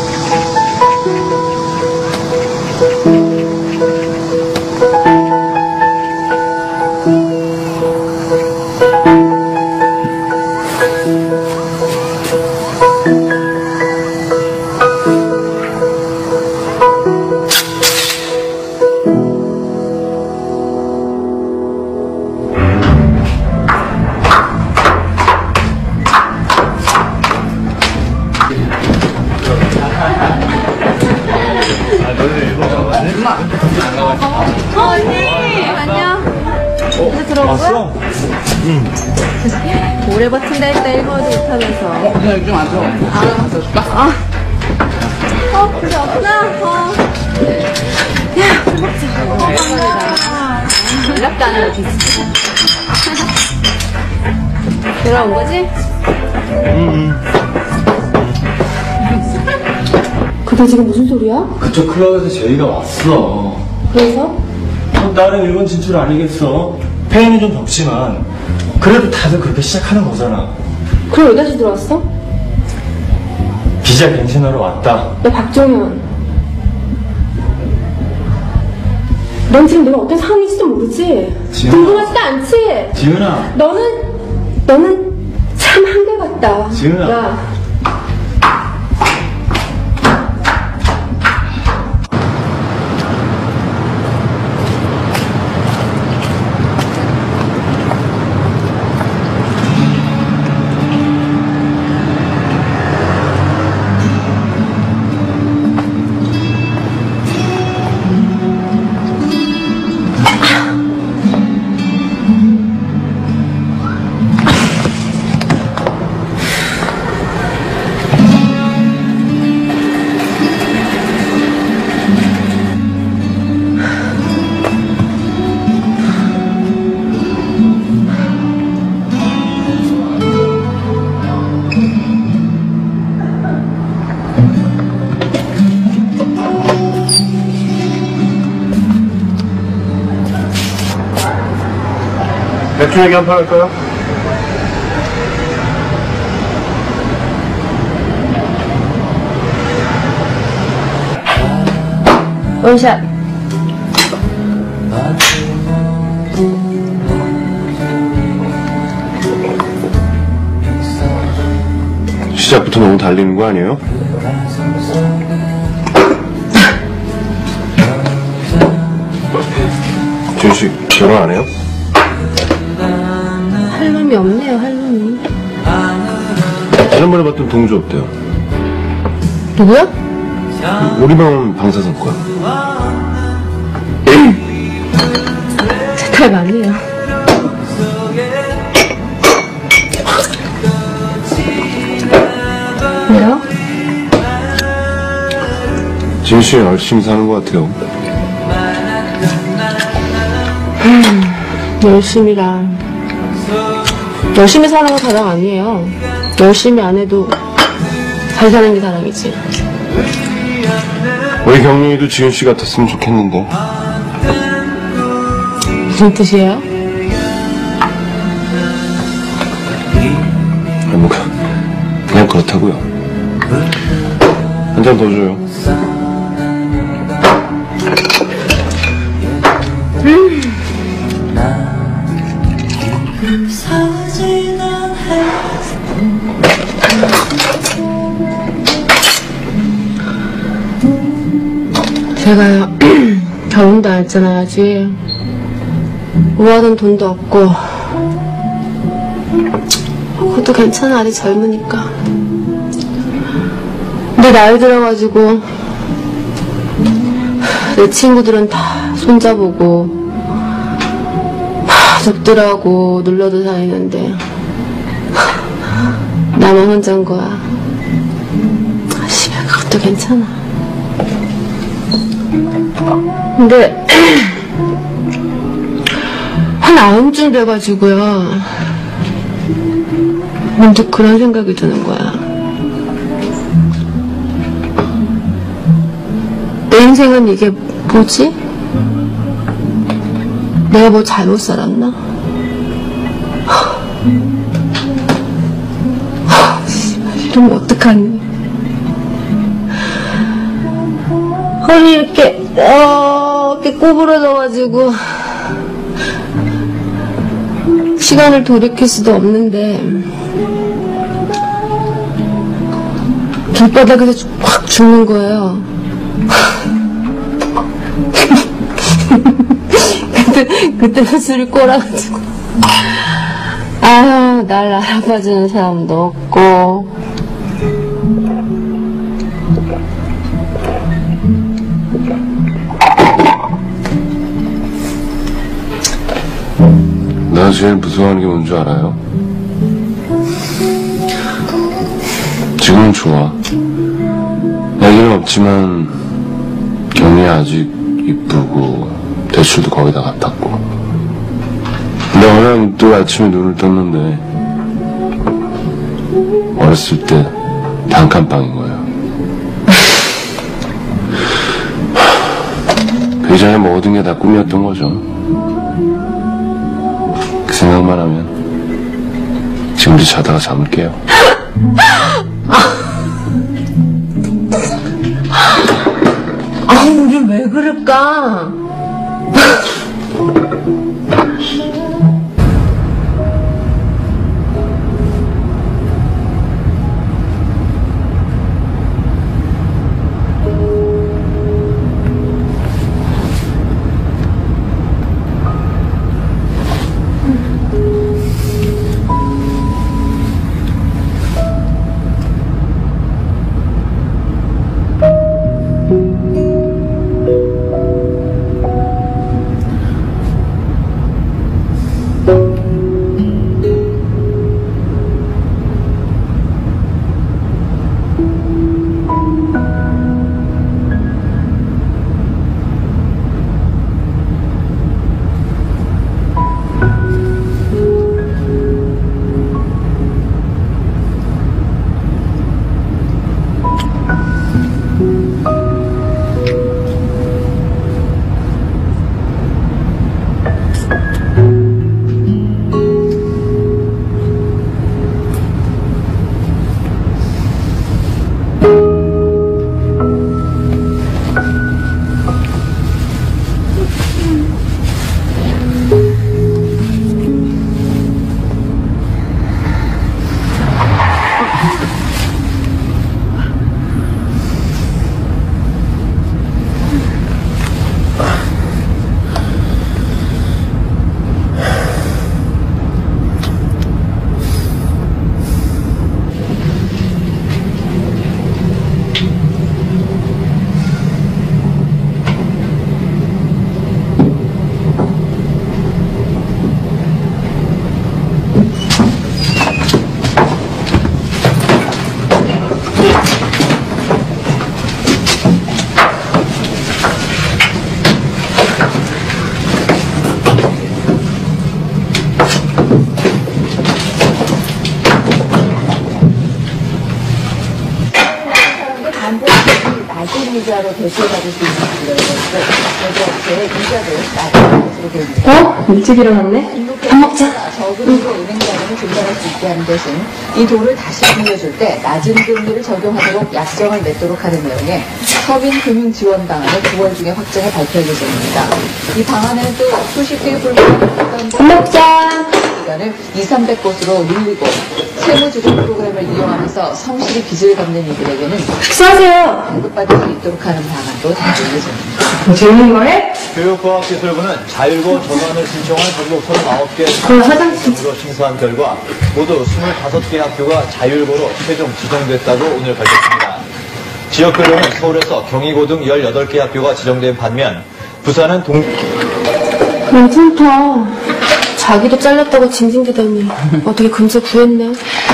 Speaker 4: 언니! 안녕. 이제 들어온 거야? 응. 오래 버틴다 했다 일본어도 못하면서.
Speaker 7: 그냥 좀 앉아.
Speaker 4: 그래 없구나. 야, 술 먹자. 연락도 안 하고 계시지. 들어온 거지? 그게 지금 무슨 소리야?
Speaker 9: 그쪽 클럽에서 저희가 왔어.
Speaker 4: 그래서?
Speaker 9: 다른 일본 진출 아니겠어? 페이는 좀 덥지만
Speaker 8: 그래도 다들 그렇게 시작하는 거잖아.
Speaker 4: 그럼 왜 다시 들어왔어?
Speaker 8: 비자 갱신하러 왔다.
Speaker 4: 야, 박정현. 넌 지금 내가 어떤 상황인지도 모르지?
Speaker 8: 지은아.
Speaker 4: 궁금하지도 않지?
Speaker 8: 지은아.
Speaker 4: 너는 참 한결같다.
Speaker 8: 지은아.
Speaker 4: 야.
Speaker 5: 맥주 얘기 한 판 할까요?
Speaker 4: 원샷.
Speaker 5: 시작부터 너무 달리는 거 아니에요? 지은씨 결혼 안 해요?
Speaker 4: 할 놈이 없네요, 할 놈이.
Speaker 5: 지난번에 봤던 동주 어때요?
Speaker 4: 누구야?
Speaker 5: 우리 방 방사선과.
Speaker 4: 제 타입 아니에요. 왜요?
Speaker 5: 지은씨 열심히 사는 것 같아요.
Speaker 4: 열심히 사는 거 사랑 아니에요. 열심히 안 해도 잘 사는 게 사랑이지.
Speaker 5: 우리 경룡이도 지은씨 같았으면 좋겠는데.
Speaker 4: 무슨 뜻이에요?
Speaker 5: 뭐 그냥 그렇다고요. 한 잔 더 줘요.
Speaker 4: 제가요 결혼도 안 했잖아요 아직. 모아둔 돈도 없고. 그것도 괜찮아, 아직 젊으니까. 근데 나이 들어가지고 내 친구들은 다 손자보고 적들하고 놀러도 다니는데 나만 혼자인 거야. 씨발, 그것도 괜찮아. 근데 한 9쯤 돼가지고요 문득 그런 생각이 드는 거야. 내 인생은 이게 뭐지? 내가 뭐 잘못 살았나? 이러면 어떡하니? 허리 이렇게 구부러져가지고 시간을 돌이킬 수도 없는데 길바닥에서 확 죽는 거예요. 그때는 술을 꼬라가지고 아유, 날 알아봐주는 사람도 없고.
Speaker 5: 내가 제일 무서워하는 게 뭔지 알아요? 지금은 좋아. 애기는 없지만 경리 아직 이쁘고 대출도 거의 다 갚았고. 근데 어느 날 또 아침에 눈을 떴는데 어렸을 때 단칸방인 거예요. 그 이전에 모든 게 다 꿈이었던 거죠. 그 생각만 하면 지금도 자다가 잠을게요.
Speaker 3: 우리 왜 그럴까?
Speaker 4: 일찍 일어났네? 밥 먹자.
Speaker 10: 저금리로 은행 자금을 조달할 수 있게 하는 대신 이 돈을 다시 빌려줄 때 낮은 금리를 적용하도록 약정을 맺도록 하는 내용의 서민 금융 지원 방안을 9월 중에 확정해 발표할 예정입니다. 이 방안에는 또 수십 개의 불만을
Speaker 4: 밥 먹자.
Speaker 10: 기간을 2,300곳으로 늘리고 세무지급 프로그램을 이용하면서 성실히 빚을 갚는 이들에게는
Speaker 4: 식사하세요.
Speaker 10: 발급받을 수 있도록 하는 방안도 다룰 예정입니다.
Speaker 4: 뭐 재밌는 거해?
Speaker 11: 교육과학기술부는 자율고 전환을 신청한 전국 39개 학교로 심사한 결과 모두 25개 학교가 자율고로 최종 지정됐다고 오늘 밝혔습니다. 지역별로는 서울에서 경희고 등 18개 학교가 지정된 반면 부산은
Speaker 4: 괜찮다. 자기도 잘렸다고 징징대더니 어떻게 금세 구했네.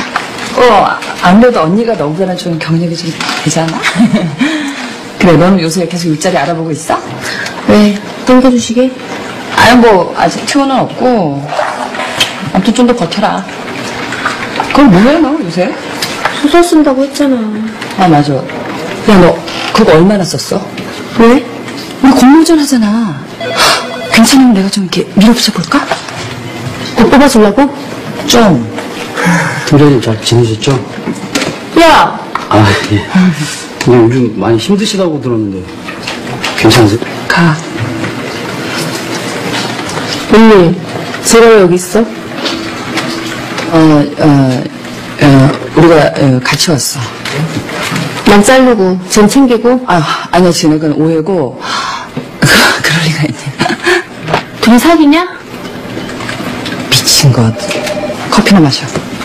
Speaker 10: 아무래도 언니가 너보다는 좀 경력이 좀 되잖아? 그래, 너는 요새 계속 일자리 알아보고 있어?
Speaker 4: 왜? 땡겨주시게?
Speaker 10: 아직 투어는 없고 아무튼 좀 더 버텨라. 그럼 뭐해 너 요새?
Speaker 4: 소설 쓴다고 했잖아.
Speaker 10: 아 맞아. 야 너 그거 얼마나 썼어?
Speaker 4: 왜?
Speaker 10: 우리 공모전 하잖아. 괜찮으면 내가 좀 이렇게 밀어붙여 볼까?
Speaker 4: 못 뽑아주려고?
Speaker 10: 좀.
Speaker 7: 팀장님 잘 지내셨죠?
Speaker 4: 야!
Speaker 7: 예. 근데 요즘 많이 힘드시다고 들었는데 괜찮으세요?
Speaker 10: 가.
Speaker 4: 언니, 제가 왜 여기 있어?
Speaker 10: 우리가 같이 왔어.
Speaker 4: 난 자르고, 쟨 챙기고.
Speaker 10: 아니야, 진혁은 오해고. 그럴 리가 있네.
Speaker 4: 둘이 사귀냐?
Speaker 10: 미친 것. 커피나 마셔.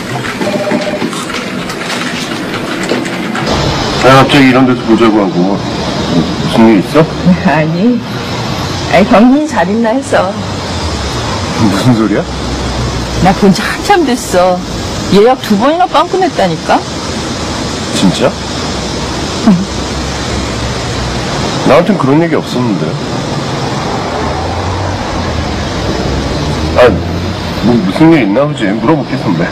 Speaker 5: 갑자기 이런 데서 보자고 하고 무슨 일 있어?
Speaker 10: 아니, 경민이 잘 있나 했어.
Speaker 5: 무슨 소리야?
Speaker 10: 나 본 지 한참 됐어. 예약 2번이나 빵꾸 냈다니까?
Speaker 5: 진짜? 나한텐 그런 얘기 없었는데. 무슨 일 있나 보지. 물어볼게, 선배.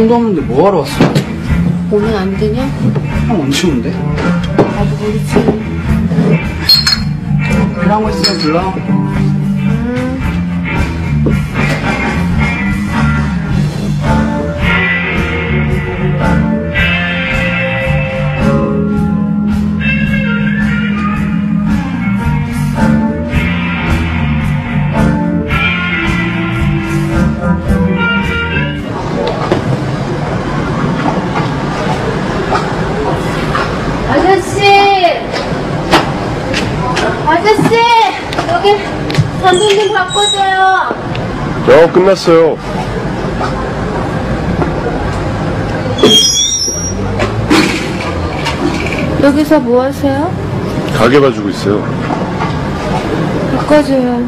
Speaker 7: 형도 없는데 뭐하러 왔어?
Speaker 3: 오면 안 되냐?
Speaker 7: 형 언제 오는데?
Speaker 3: 나도 모르지.
Speaker 7: 필요한 거 있으면 불러.
Speaker 3: 아저씨! 여기 전등 좀 바꿔줘요.
Speaker 5: 끝났어요.
Speaker 3: 여기서 뭐 하세요?
Speaker 5: 가게 봐주고 있어요.
Speaker 3: 바꿔줘요.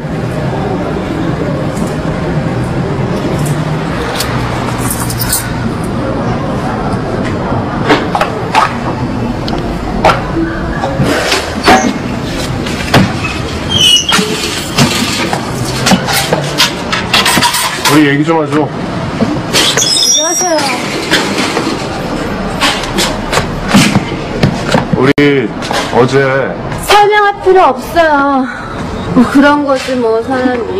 Speaker 5: 우리 얘기 좀 하죠.
Speaker 3: 얘기하세요.
Speaker 5: 우리 어제
Speaker 3: 설명할 필요 없어요. 뭐 그런 거지 뭐 사람이.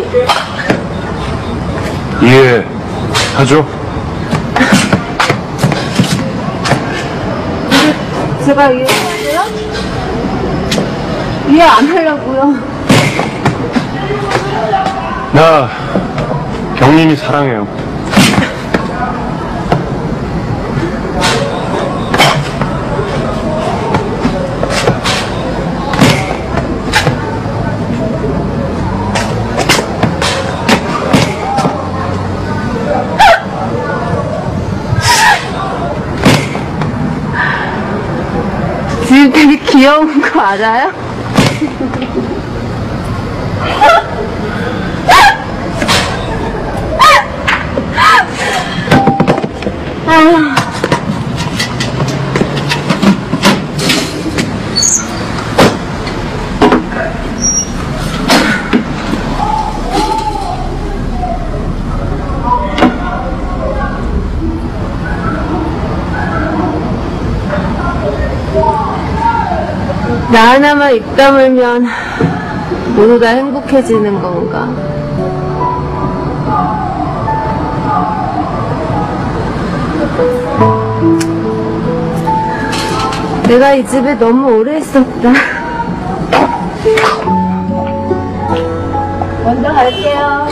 Speaker 5: 이해하죠?
Speaker 3: 제가 이해해야 돼요? 이해 안 하려고요.
Speaker 5: 나 경림이 사랑해요.
Speaker 3: 지금 되게 귀여운 거 알아요? 나 하나만 입 다물면 모두 다 행복해지는 건가? 내가 이 집에 너무 오래 있었다. 먼저 갈게요.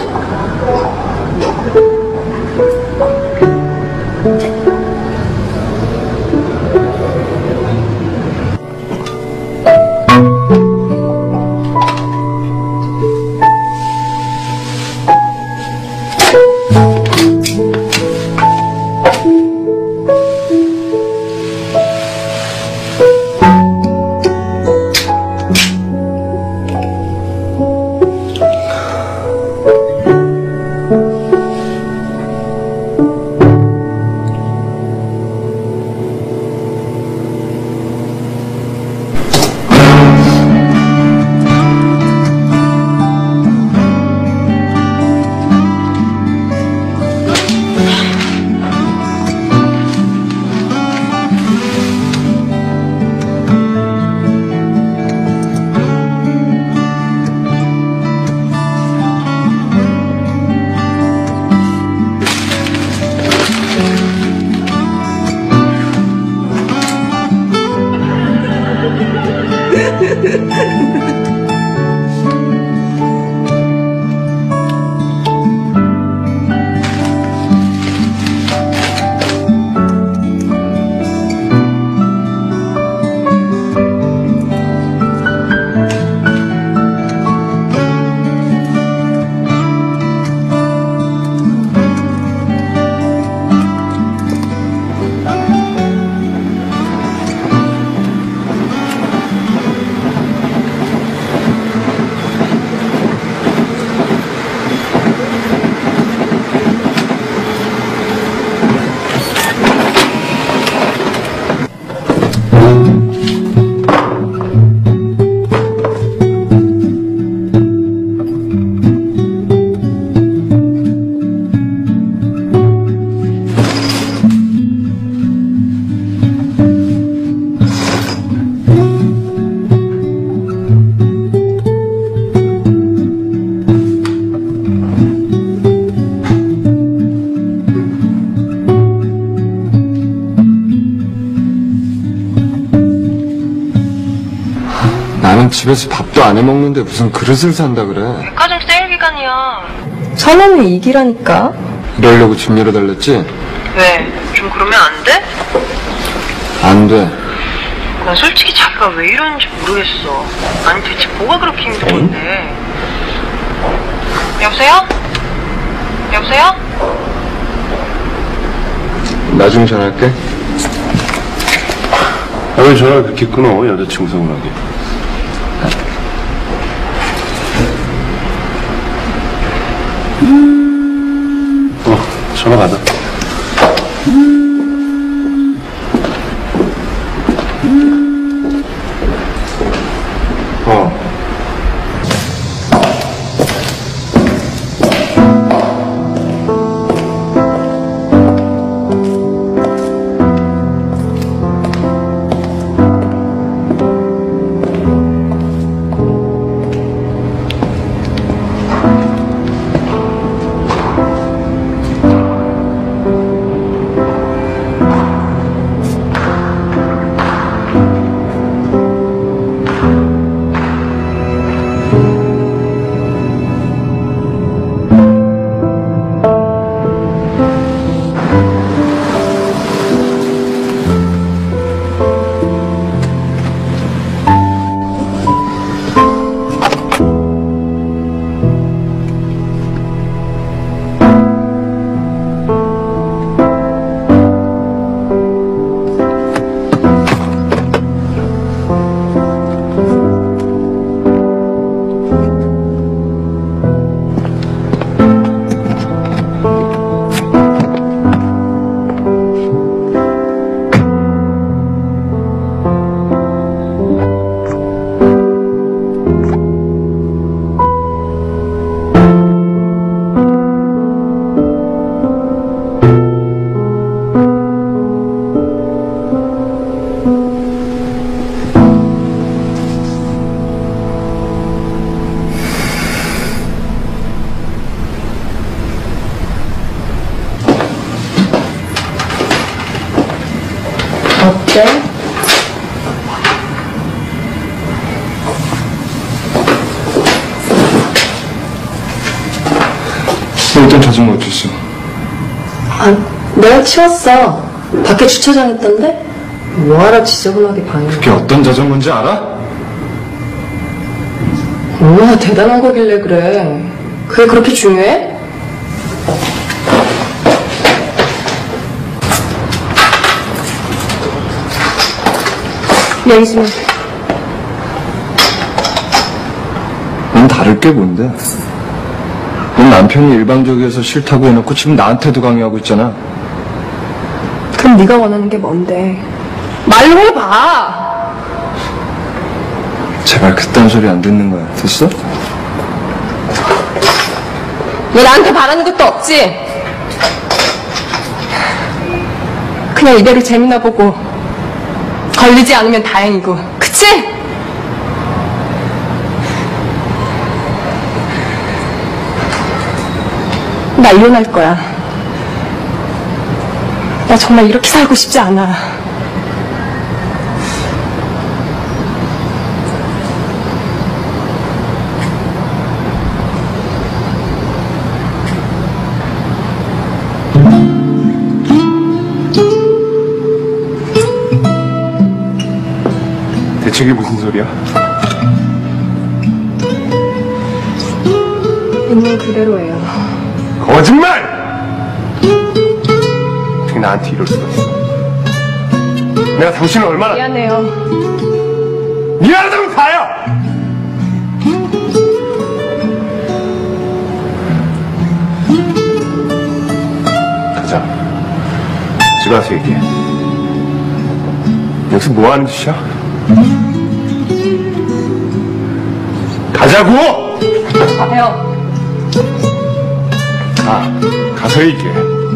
Speaker 9: 집에서 밥도 안 해먹는데 무슨 그릇을 산다 그래.
Speaker 4: 백화점 세일 기간이야.
Speaker 2: 1,000원에 이기라니까.
Speaker 9: 이러려고 집 열어달랬지?
Speaker 4: 왜? 좀 그러면 안 돼?
Speaker 9: 안 돼.
Speaker 4: 난 솔직히 자기가 왜 이러는지 모르겠어. 아니 대체 뭐가 그렇게 힘든 건데? 여보세요? 여보세요?
Speaker 9: 나중에 전화할게.
Speaker 5: 아, 왜 전화를 그렇게 끊어, 여자친구 서운하게. 전화 받아.
Speaker 2: 어때?
Speaker 9: 일단 자전거 어딨어?
Speaker 2: 아, 내가 치웠어. 밖에 주차장 있던데? 뭐하러 지저분하게 방해.
Speaker 9: 그게 어떤 자전거인지 알아?
Speaker 2: 얼마나 대단한 거길래 그래. 그게 그렇게 중요해?
Speaker 4: 양심아.
Speaker 9: 넌 다를 게 뭔데? 넌 남편이 일방적이어서 싫다고 해놓고 지금 나한테도 강요하고 있잖아.
Speaker 2: 그럼 네가 원하는 게 뭔데? 말로 해봐!
Speaker 9: 제발 그딴 소리 안 듣는 거야. 됐어?
Speaker 2: 너 나한테 바라는 것도 없지? 그냥 이대로 재미나 보고 걸리지 않으면 다행이고, 그치? 나 이혼할 거야. 나 정말 이렇게 살고 싶지 않아.
Speaker 5: 대체 이게 무슨 소리야?
Speaker 2: 있는 그대로예요.
Speaker 5: 거짓말! 어떻게 나한테 이럴 수가 있어? 내가 당신을 얼마나
Speaker 2: 미안해요.
Speaker 5: 미안하다고 가요! 가자. 집에 가서 얘기해. 여기서 뭐 하는 짓이야? 가자고!
Speaker 2: 가요.
Speaker 5: 가서 얘기해.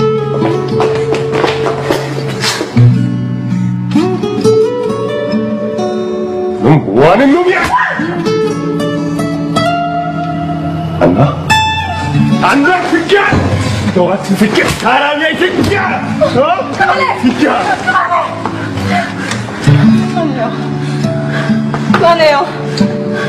Speaker 5: 넌 뭐 하는 놈이야? 안 나? 안 나, 새끼야! 너 같은 새끼야! 사람이야, 이 새끼야! 어? 새끼야!
Speaker 2: 그만해요. 그만해요.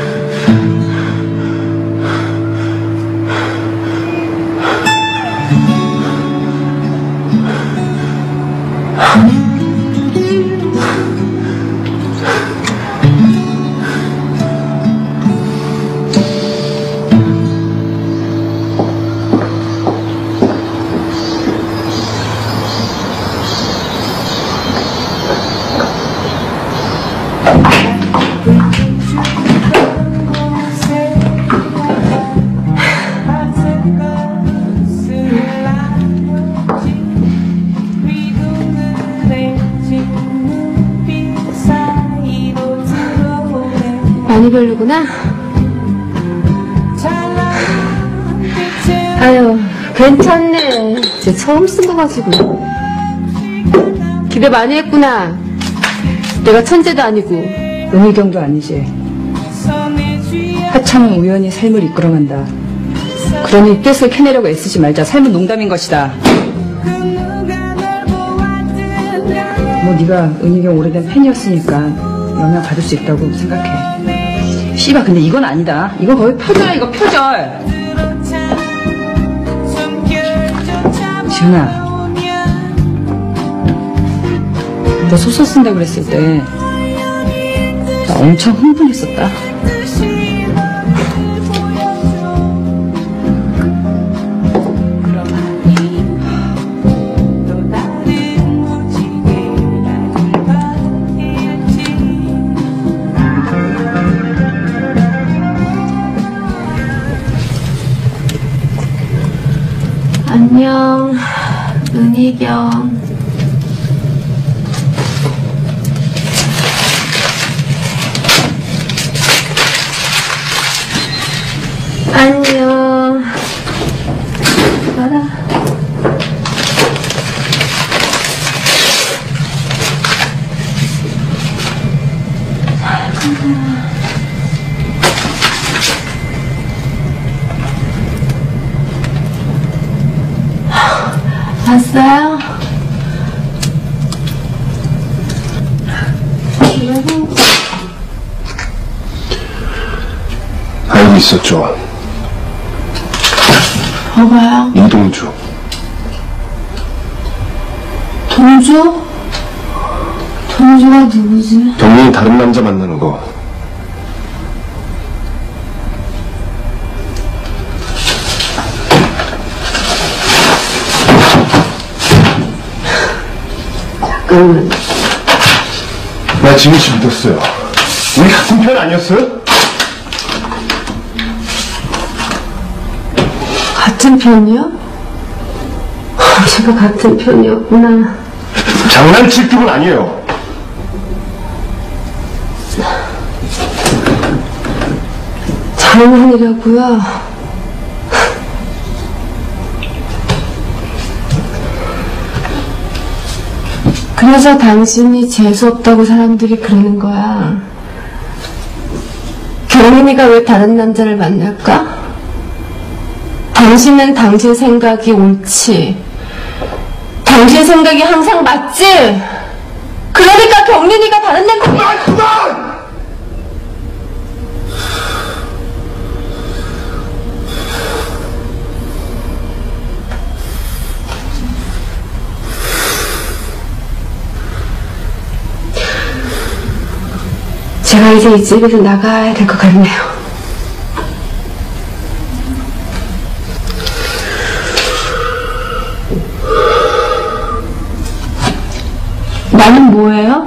Speaker 4: 많이 별로구나. 아유, 괜찮네. 이제 처음 쓴 거 가지고. 기대 많이 했구나. 내가 천재도 아니고.
Speaker 12: 은희경도 아니지. 하찮은 우연히 삶을 이끌어간다. 그러니 뜻을 캐내려고 애쓰지 말자. 삶은 농담인 것이다. 뭐 네가 은희경 오래된 팬이었으니까 영향 받을 수 있다고 생각해. 씨발 근데 이건 아니다. 이건 거의 표절이야. 이거 표절. 지은아, 너 소설 쓴다고 그랬을 때 나 엄청 흥분했었다.
Speaker 4: 안녕, 은희경. 안녕. 봐라. 왔어요?
Speaker 5: 알고 있었죠.
Speaker 4: 뭐가요?
Speaker 5: 이동주.
Speaker 4: 동주? 동주가 누구지?
Speaker 5: 경민이 다른 남자 만나는 거.
Speaker 4: 잠깐만.
Speaker 5: 나 지민 씨 믿었어요. 우리 같은 편 아니었어요?
Speaker 4: 같은 편이요? 제가 같은 편이었구나.
Speaker 5: 장난칠 쪽은 아니에요.
Speaker 4: 장난이라고요? 그래서 당신이 재수없다고 사람들이 그러는 거야. 경민이가 왜 다른 남자를 만날까? 당신은 당신 생각이 옳지. 당신 생각이 항상 맞지? 그러니까 경민이가 다른 남자...
Speaker 5: 그만!
Speaker 4: 제가 이제 이 집에서 나가야 될 것 같네요. 나는 뭐예요?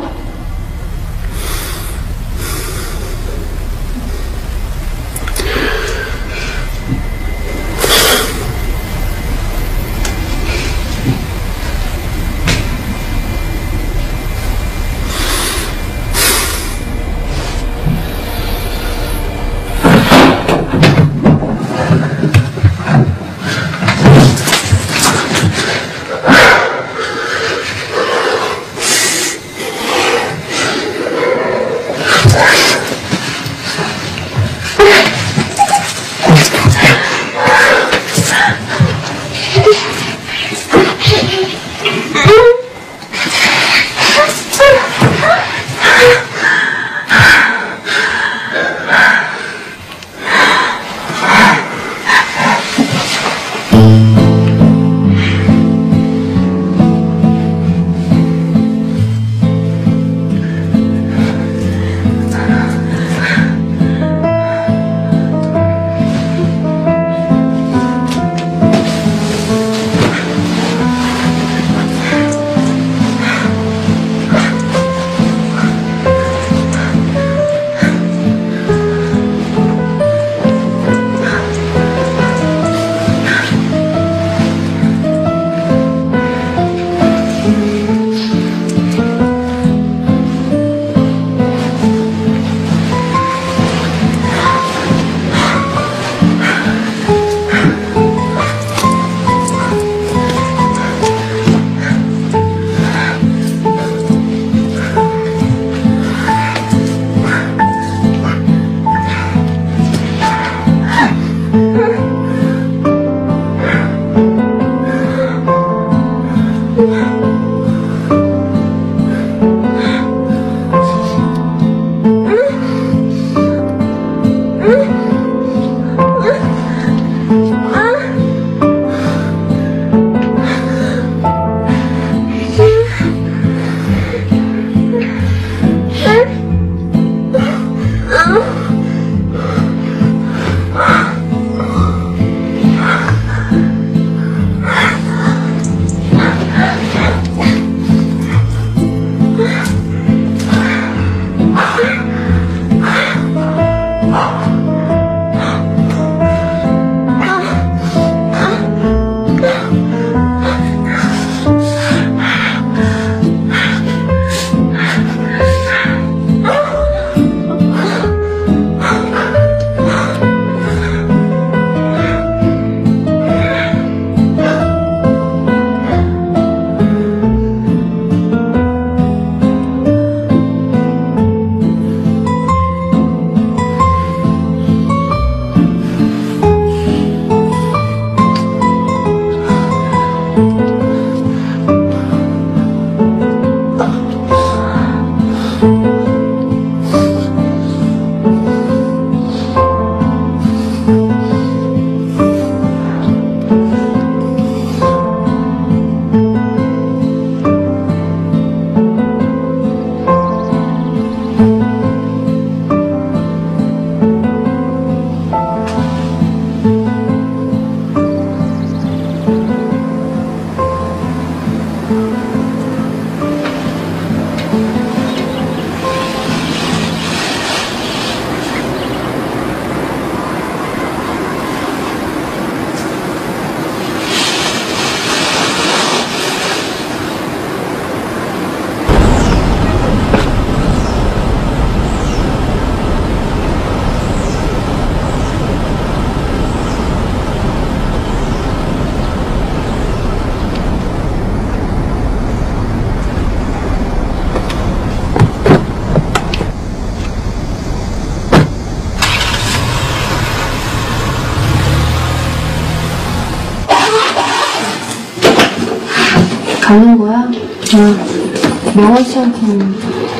Speaker 4: 가는 거야? 명원 씨한테는.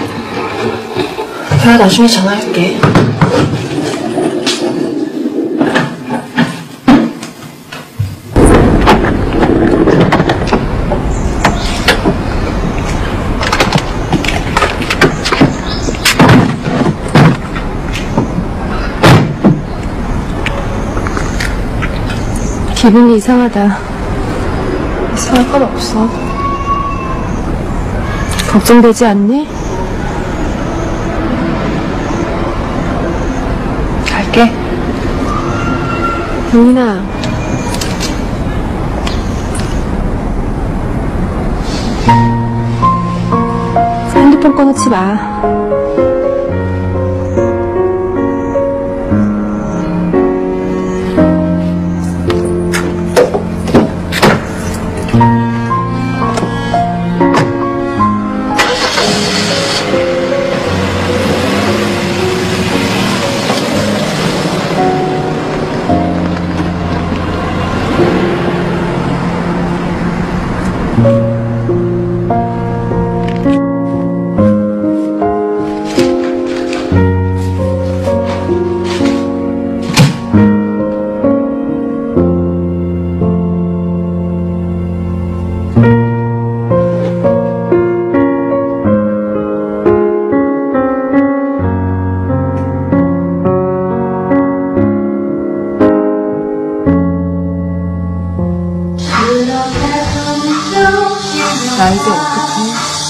Speaker 3: 내가 나중에 전화할게.
Speaker 4: 기분이 이상하다. 이상할 건 없어. 걱정되지 않니?
Speaker 12: 갈게.
Speaker 4: 용인아. 핸드폰 꺼놓지 마.
Speaker 12: 나 이제 어떡해?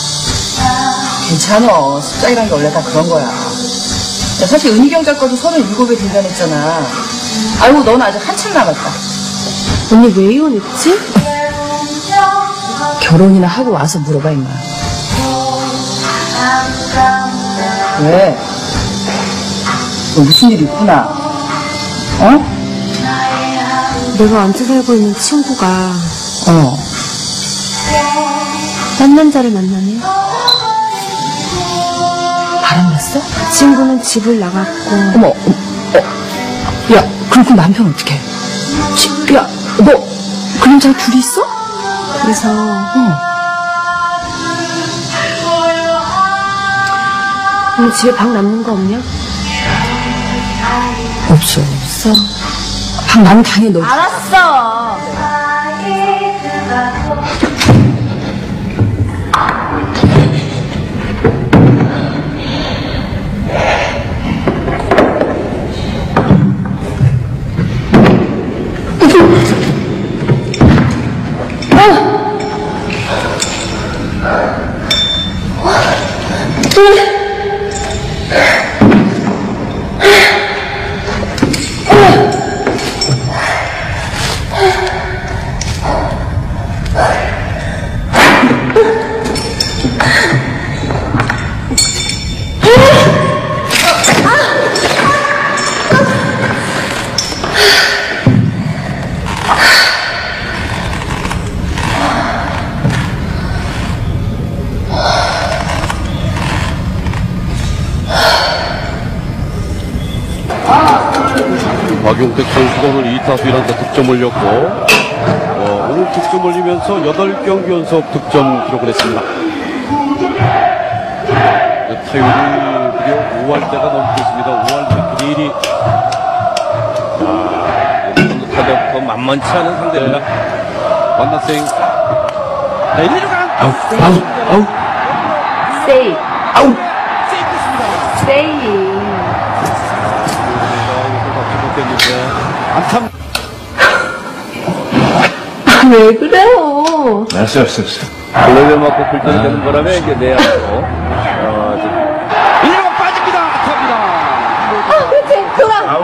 Speaker 12: 괜찮아. 숫자이란 게 원래 다 그런 거야. 야, 사실 은희경 작가도 37에 등단했잖아. 아이고, 넌 아직 한참 남았다.
Speaker 4: 언니 왜 이혼했지?
Speaker 12: 결혼이나 하고 와서 물어봐, 임마. 왜? 너 무슨 일 있구나. 어?
Speaker 4: 내가 얹혀 살고 있는 친구가
Speaker 12: 어.
Speaker 4: 딴 남자를 만나네.
Speaker 12: 바람났어?
Speaker 4: 그 친구는 집을 나갔고.
Speaker 12: 어머, 야, 그럼 그 남편 어떡해? 야, 너, 그 남자가 둘이 있어?
Speaker 4: 그래서 언니 집에 방 남는 거 없냐?
Speaker 12: 없어.
Speaker 4: 없어.
Speaker 12: 방 나는 당연히 너.
Speaker 4: 알았어.
Speaker 6: 박용택 선수가 오늘 2타수 1안타 득점 올렸고 오늘 득점 올리면서 8경기 연속 득점 기록을 했습니다. 타율이 무려 5할대가 넘고 있습니다. 5할 길이 오늘 타자부터 만만치 않은 상대입니다. 완나생 이리로 가! 아웃!
Speaker 4: 세이. 아웃! 세이.
Speaker 6: 안탐.
Speaker 4: 왜 그래요?
Speaker 5: 알았어.
Speaker 6: 블랙을 맞고 굴절이 되는 바람에 이게 내야로. 이리로 빠집니다. 탑니다.
Speaker 4: 그렇지. 돌아.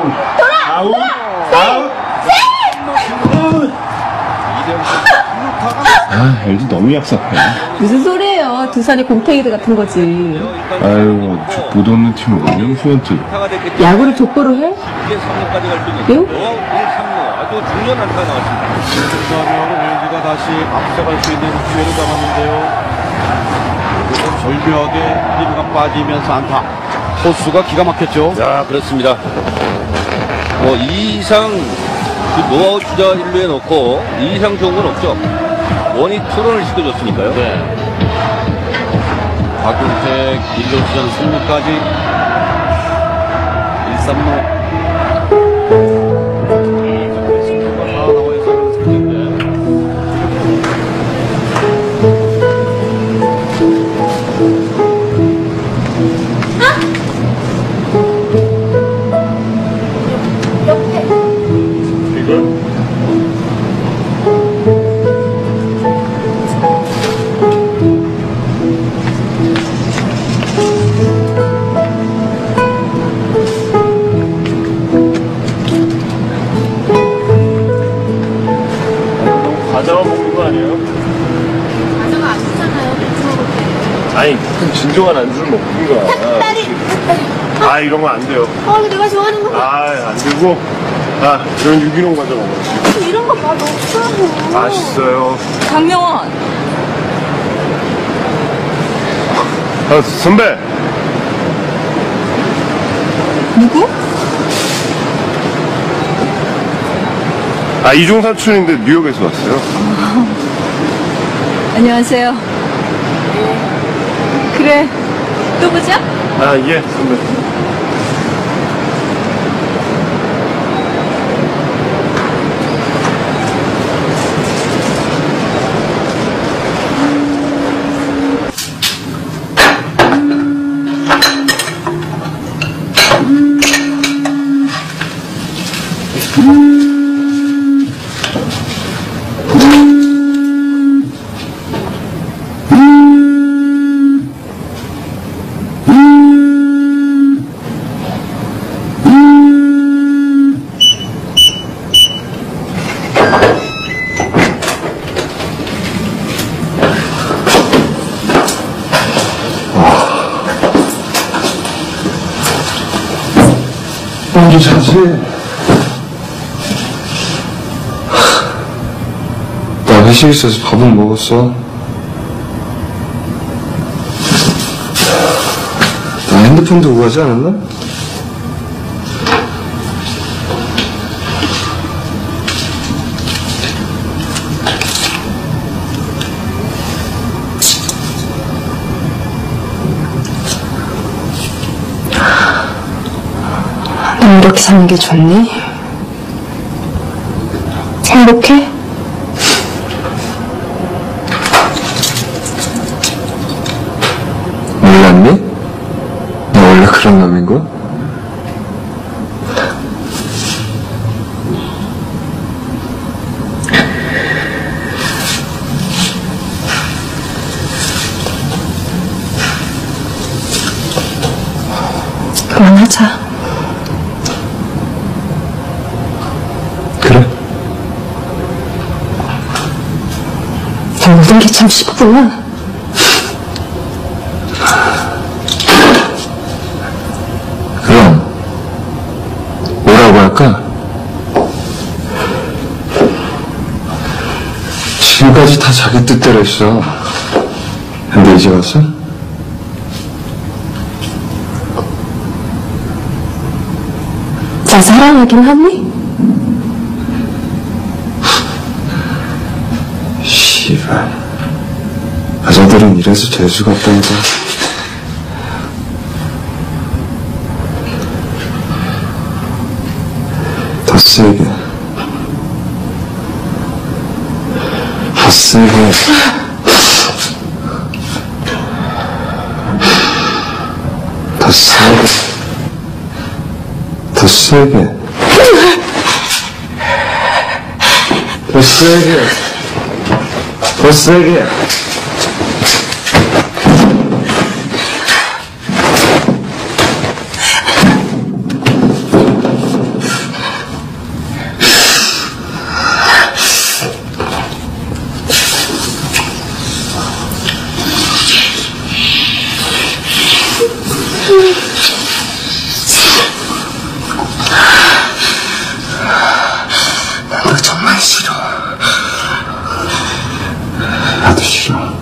Speaker 5: 아, LG 너무 얍삽해.
Speaker 4: 무슨 소리예요? 두산이 공태기들 같은 거지.
Speaker 5: 아유, 못 없는 팀을 원영수한테.
Speaker 4: 야구를 족보로 해?
Speaker 6: 이게 3루까지 갈 수 있는
Speaker 4: 응?
Speaker 6: 3루 아주 중요한 안타가 나왔습니다. 그러면 LG가 다시 앞서갈 수 있는 기회를 잡았는데요. 그래서 절묘하게 1루가 빠지면서 안타. 포수가 기가 막혔죠. 자, 그렇습니다. 이 이상 그 노아웃 주자 1루에 넣고 이 이상 좋은 건 없죠. 원이 토론을 시켜줬으니까요. 네. 박용택 1루 주전 승부까지 1-3루.
Speaker 5: 과자만 먹는 거 아니에요?
Speaker 4: 과자가 아쉽잖아요. 같이 먹을 때.
Speaker 5: 아니, 큰 진정한 안주를 먹든가. 아, 이런 거 안 돼요.
Speaker 4: 이거 내가 좋아하는 거.
Speaker 5: 안 되고. 이런 유기농 과자 먹어야지.
Speaker 4: 이런 거 맛없다고.
Speaker 5: 맛있어요.
Speaker 12: 강명원.
Speaker 5: 선배!
Speaker 12: 누구?
Speaker 5: 이종 사촌인데 뉴욕에서 왔어요.
Speaker 12: 안녕하세요. 그래, 또 보자.
Speaker 5: 예, 선배. 먼저 자지.
Speaker 9: 나 회식 있어서 밥은 먹었어. 나 핸드폰 두고 가지 않았나?
Speaker 4: 넌 이렇게 사는 게 좋니? 행복해?
Speaker 9: 몰랐니? 너 원래 그런 놈인 거야?
Speaker 4: 그만하자.
Speaker 9: 그래?
Speaker 4: 너 모든 게 참 쉽구나.
Speaker 9: 그럼 뭐라고 할까? 지금까지 다 자기 뜻대로 했어. 근데 이제 와서
Speaker 4: 나 사랑하긴 하니?
Speaker 9: 씨발, 여자들은 이래서 재수 같다니까. 더 세게, 더 세게. 더 세게, 더 세게, 더 세게, 더 세게.
Speaker 4: 너 정말 싫어.
Speaker 9: 나도 싫어.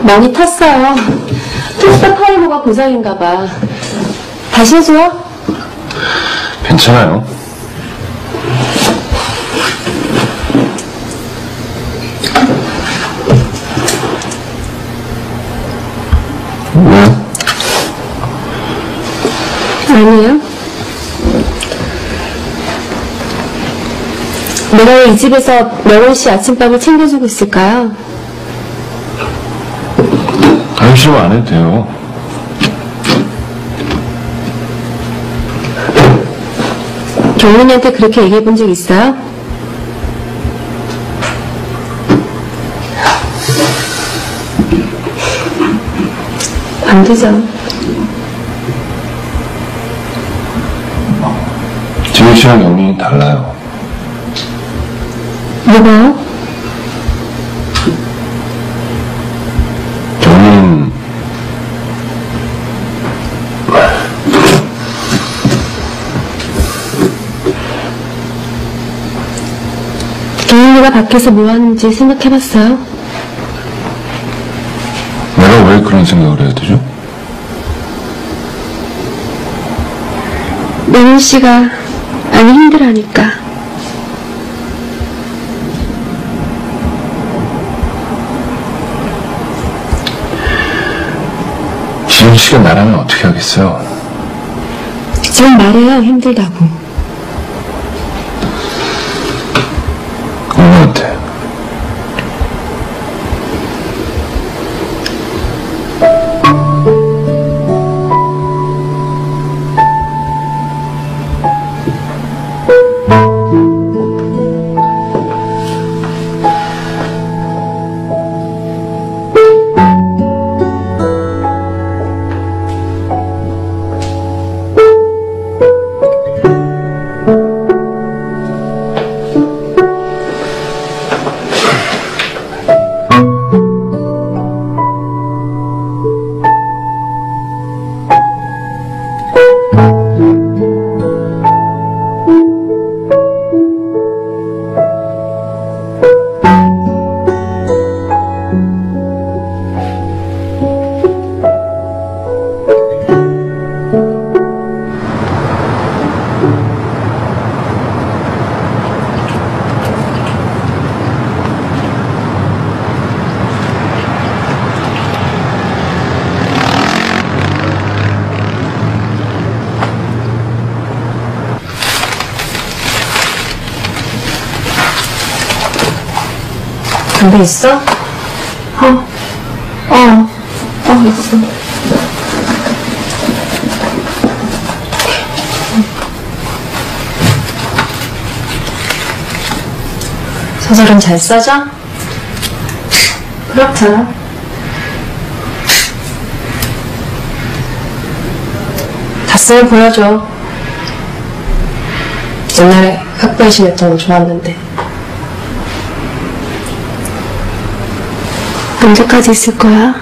Speaker 4: 많이 탔어요. 토스터 타이머가 고장인가 봐. 다시 해줘요?
Speaker 9: 괜찮아요. 왜?
Speaker 4: 아니에요. 내가 왜 이 집에서 명원 씨 아침밥을 챙겨주고 있을까요?
Speaker 9: 하기 싫으면 안 해도 돼요.
Speaker 4: 경민이한테 그렇게 얘기해 본 적 있어요? 안 되죠.
Speaker 9: 지민 씨랑 경민이 달라요.
Speaker 4: 뭐가요?
Speaker 9: 경민
Speaker 4: 경민이가 밖에서 뭐 하는지 생각해봤어요?
Speaker 9: 내가 왜 그런 생각을 해야 되죠?
Speaker 4: 명훈 씨가 많이 힘들어하니까.
Speaker 9: 지민 씨가 나라면 어떻게 하겠어요?
Speaker 4: 전 말해요, 힘들다고.
Speaker 9: 엄마한테.
Speaker 4: 담배 있어? 있어. 소설은 잘 써져? 그렇다. 다 쓰면 보여줘. 옛날에 학부의 했던 거 좋았는데. 언제까지 있을 거야?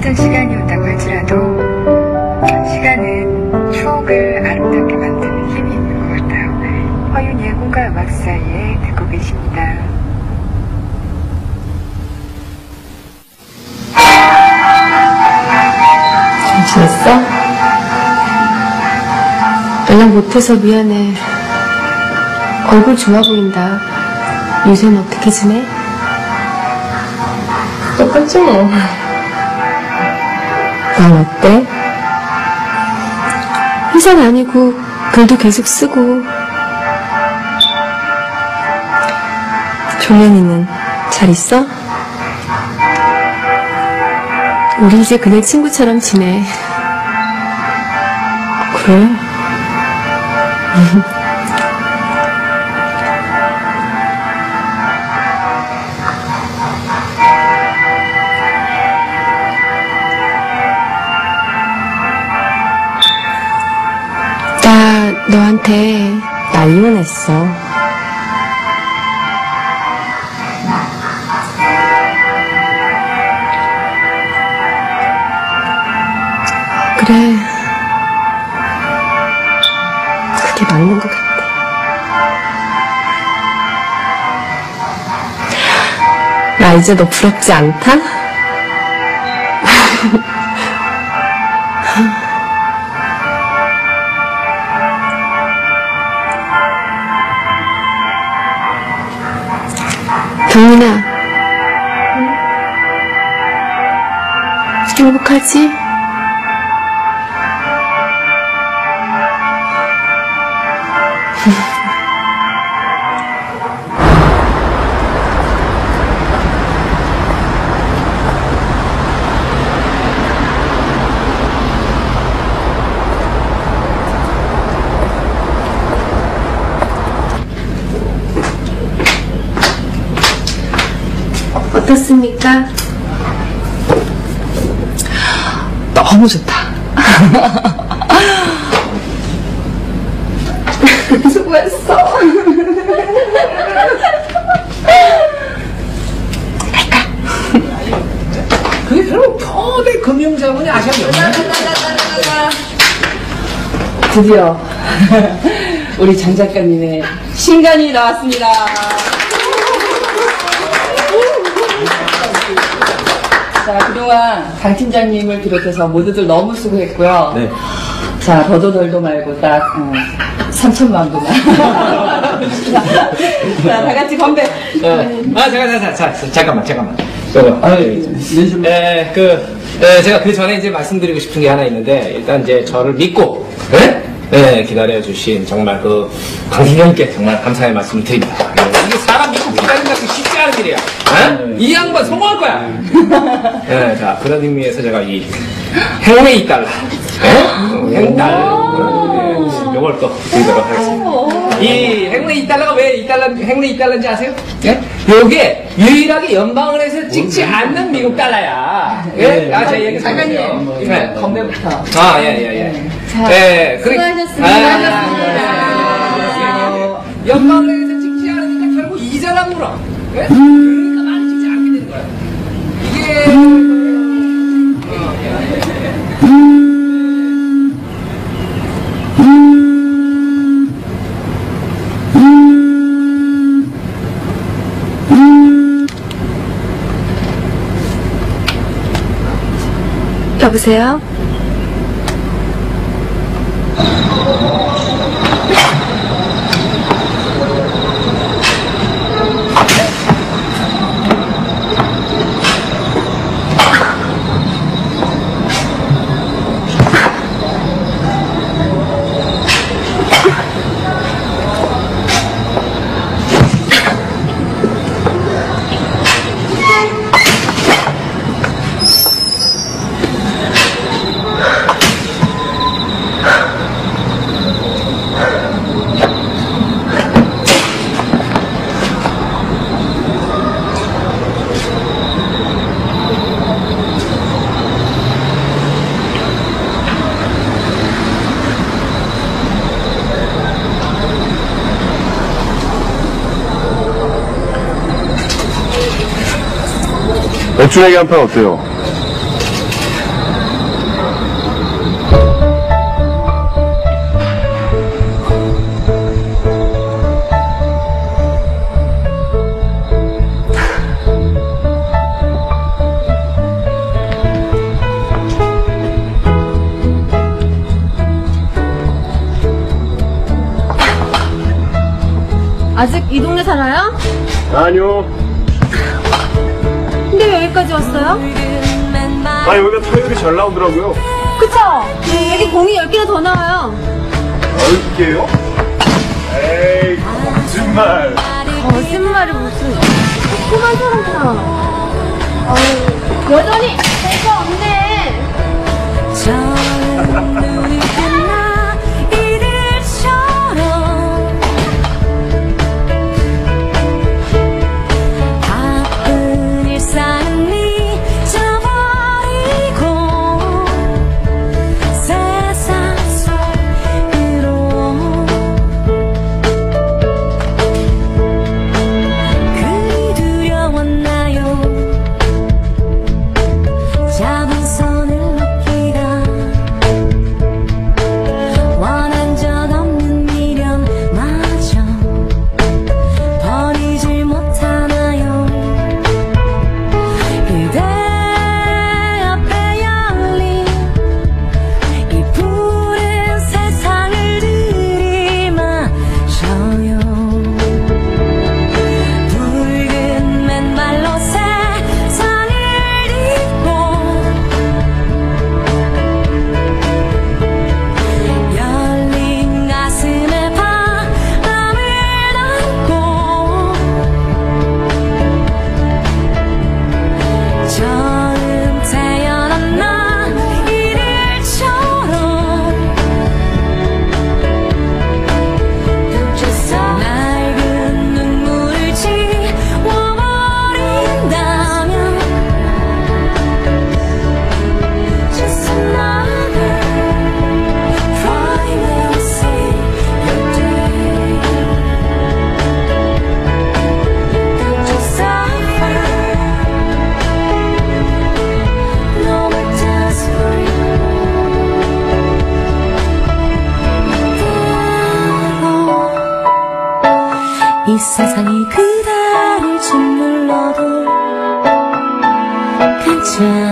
Speaker 13: 힘든 시간이었다고 할지라도 시간은 추억을 아름답게 만드는 힘이 있는 것 같아요. 허윤 예고가 음악 사이에 듣고 계십니다.
Speaker 4: 잘 지냈어? 연락 못해서 미안해. 얼굴 좋아 보인다. 요새는 어떻게 지내? 똑같지 뭐. 넌 어때? 회사 다니고 글도 계속 쓰고. 종현이는 잘 있어? 우리 이제 그냥 친구처럼 지내. 그래? 나 너한테 난리만 했어. 그래. 그게 맞는 것 같아. 나 이제 너 부럽지 않다? 경민아, 행복하지? 어떻습니까?
Speaker 12: 너무 좋다. 수고했어.
Speaker 1: 그게 별로 거대 금융자본이 아시아면
Speaker 12: 드디어 우리 장 작가님의 신간이 나왔습니다. 자, 그동안 강 팀장님을 비롯해서 모두들 너무 수고했고요.
Speaker 1: 네.
Speaker 12: 자, 더도 덜도 말고 딱 3천만 분만. 자, 다 같이 건배.
Speaker 1: 잠깐만. 제가 그 전에 이제 말씀드리고 싶은 게 하나 있는데, 일단 이제 저를 믿고, 기다려주신 정말 그 강팀장님께 정말 감사의 말씀을 드립니다. 이게 사람 믿고 기다린다는 게 쉽지 않은 일이야. 이 양반 성공할 거야. 자, 그런 의미에서 제가 이 행운의 2달러, 행달러, 요걸 또 드리도록 하겠습니다. 이 행운의 2달러가 왜 행운의 2달러인지 아세요? 요게 유일하게 연방은행에서 찍지 않는 미국 달러야. 제 얘기
Speaker 12: 작가님, 건배부터.
Speaker 4: 수고하셨습니다.
Speaker 1: 연방은행에서 찍지 않으니까 결국 이자가 물어. 그러니까 많이 찍지 않게 되는 거야. 이게
Speaker 4: 여보세요?
Speaker 9: 맥주 내기 한 판 어때요?
Speaker 4: 아직 이 동네 살아요?
Speaker 5: 아니요.
Speaker 4: 근데 왜 여기까지 왔어요?
Speaker 5: 아, 여기가 타율이 잘 나오더라고요.
Speaker 4: 그쵸? 여기 공이 10개나 더 나와요.
Speaker 5: 10개요? 에이, 거짓말.
Speaker 4: 거짓말이 무슨 조그만 사람이야. 여전히 내가 없네.
Speaker 14: 이 세상이 그다를 짓눌러도 괜찮아.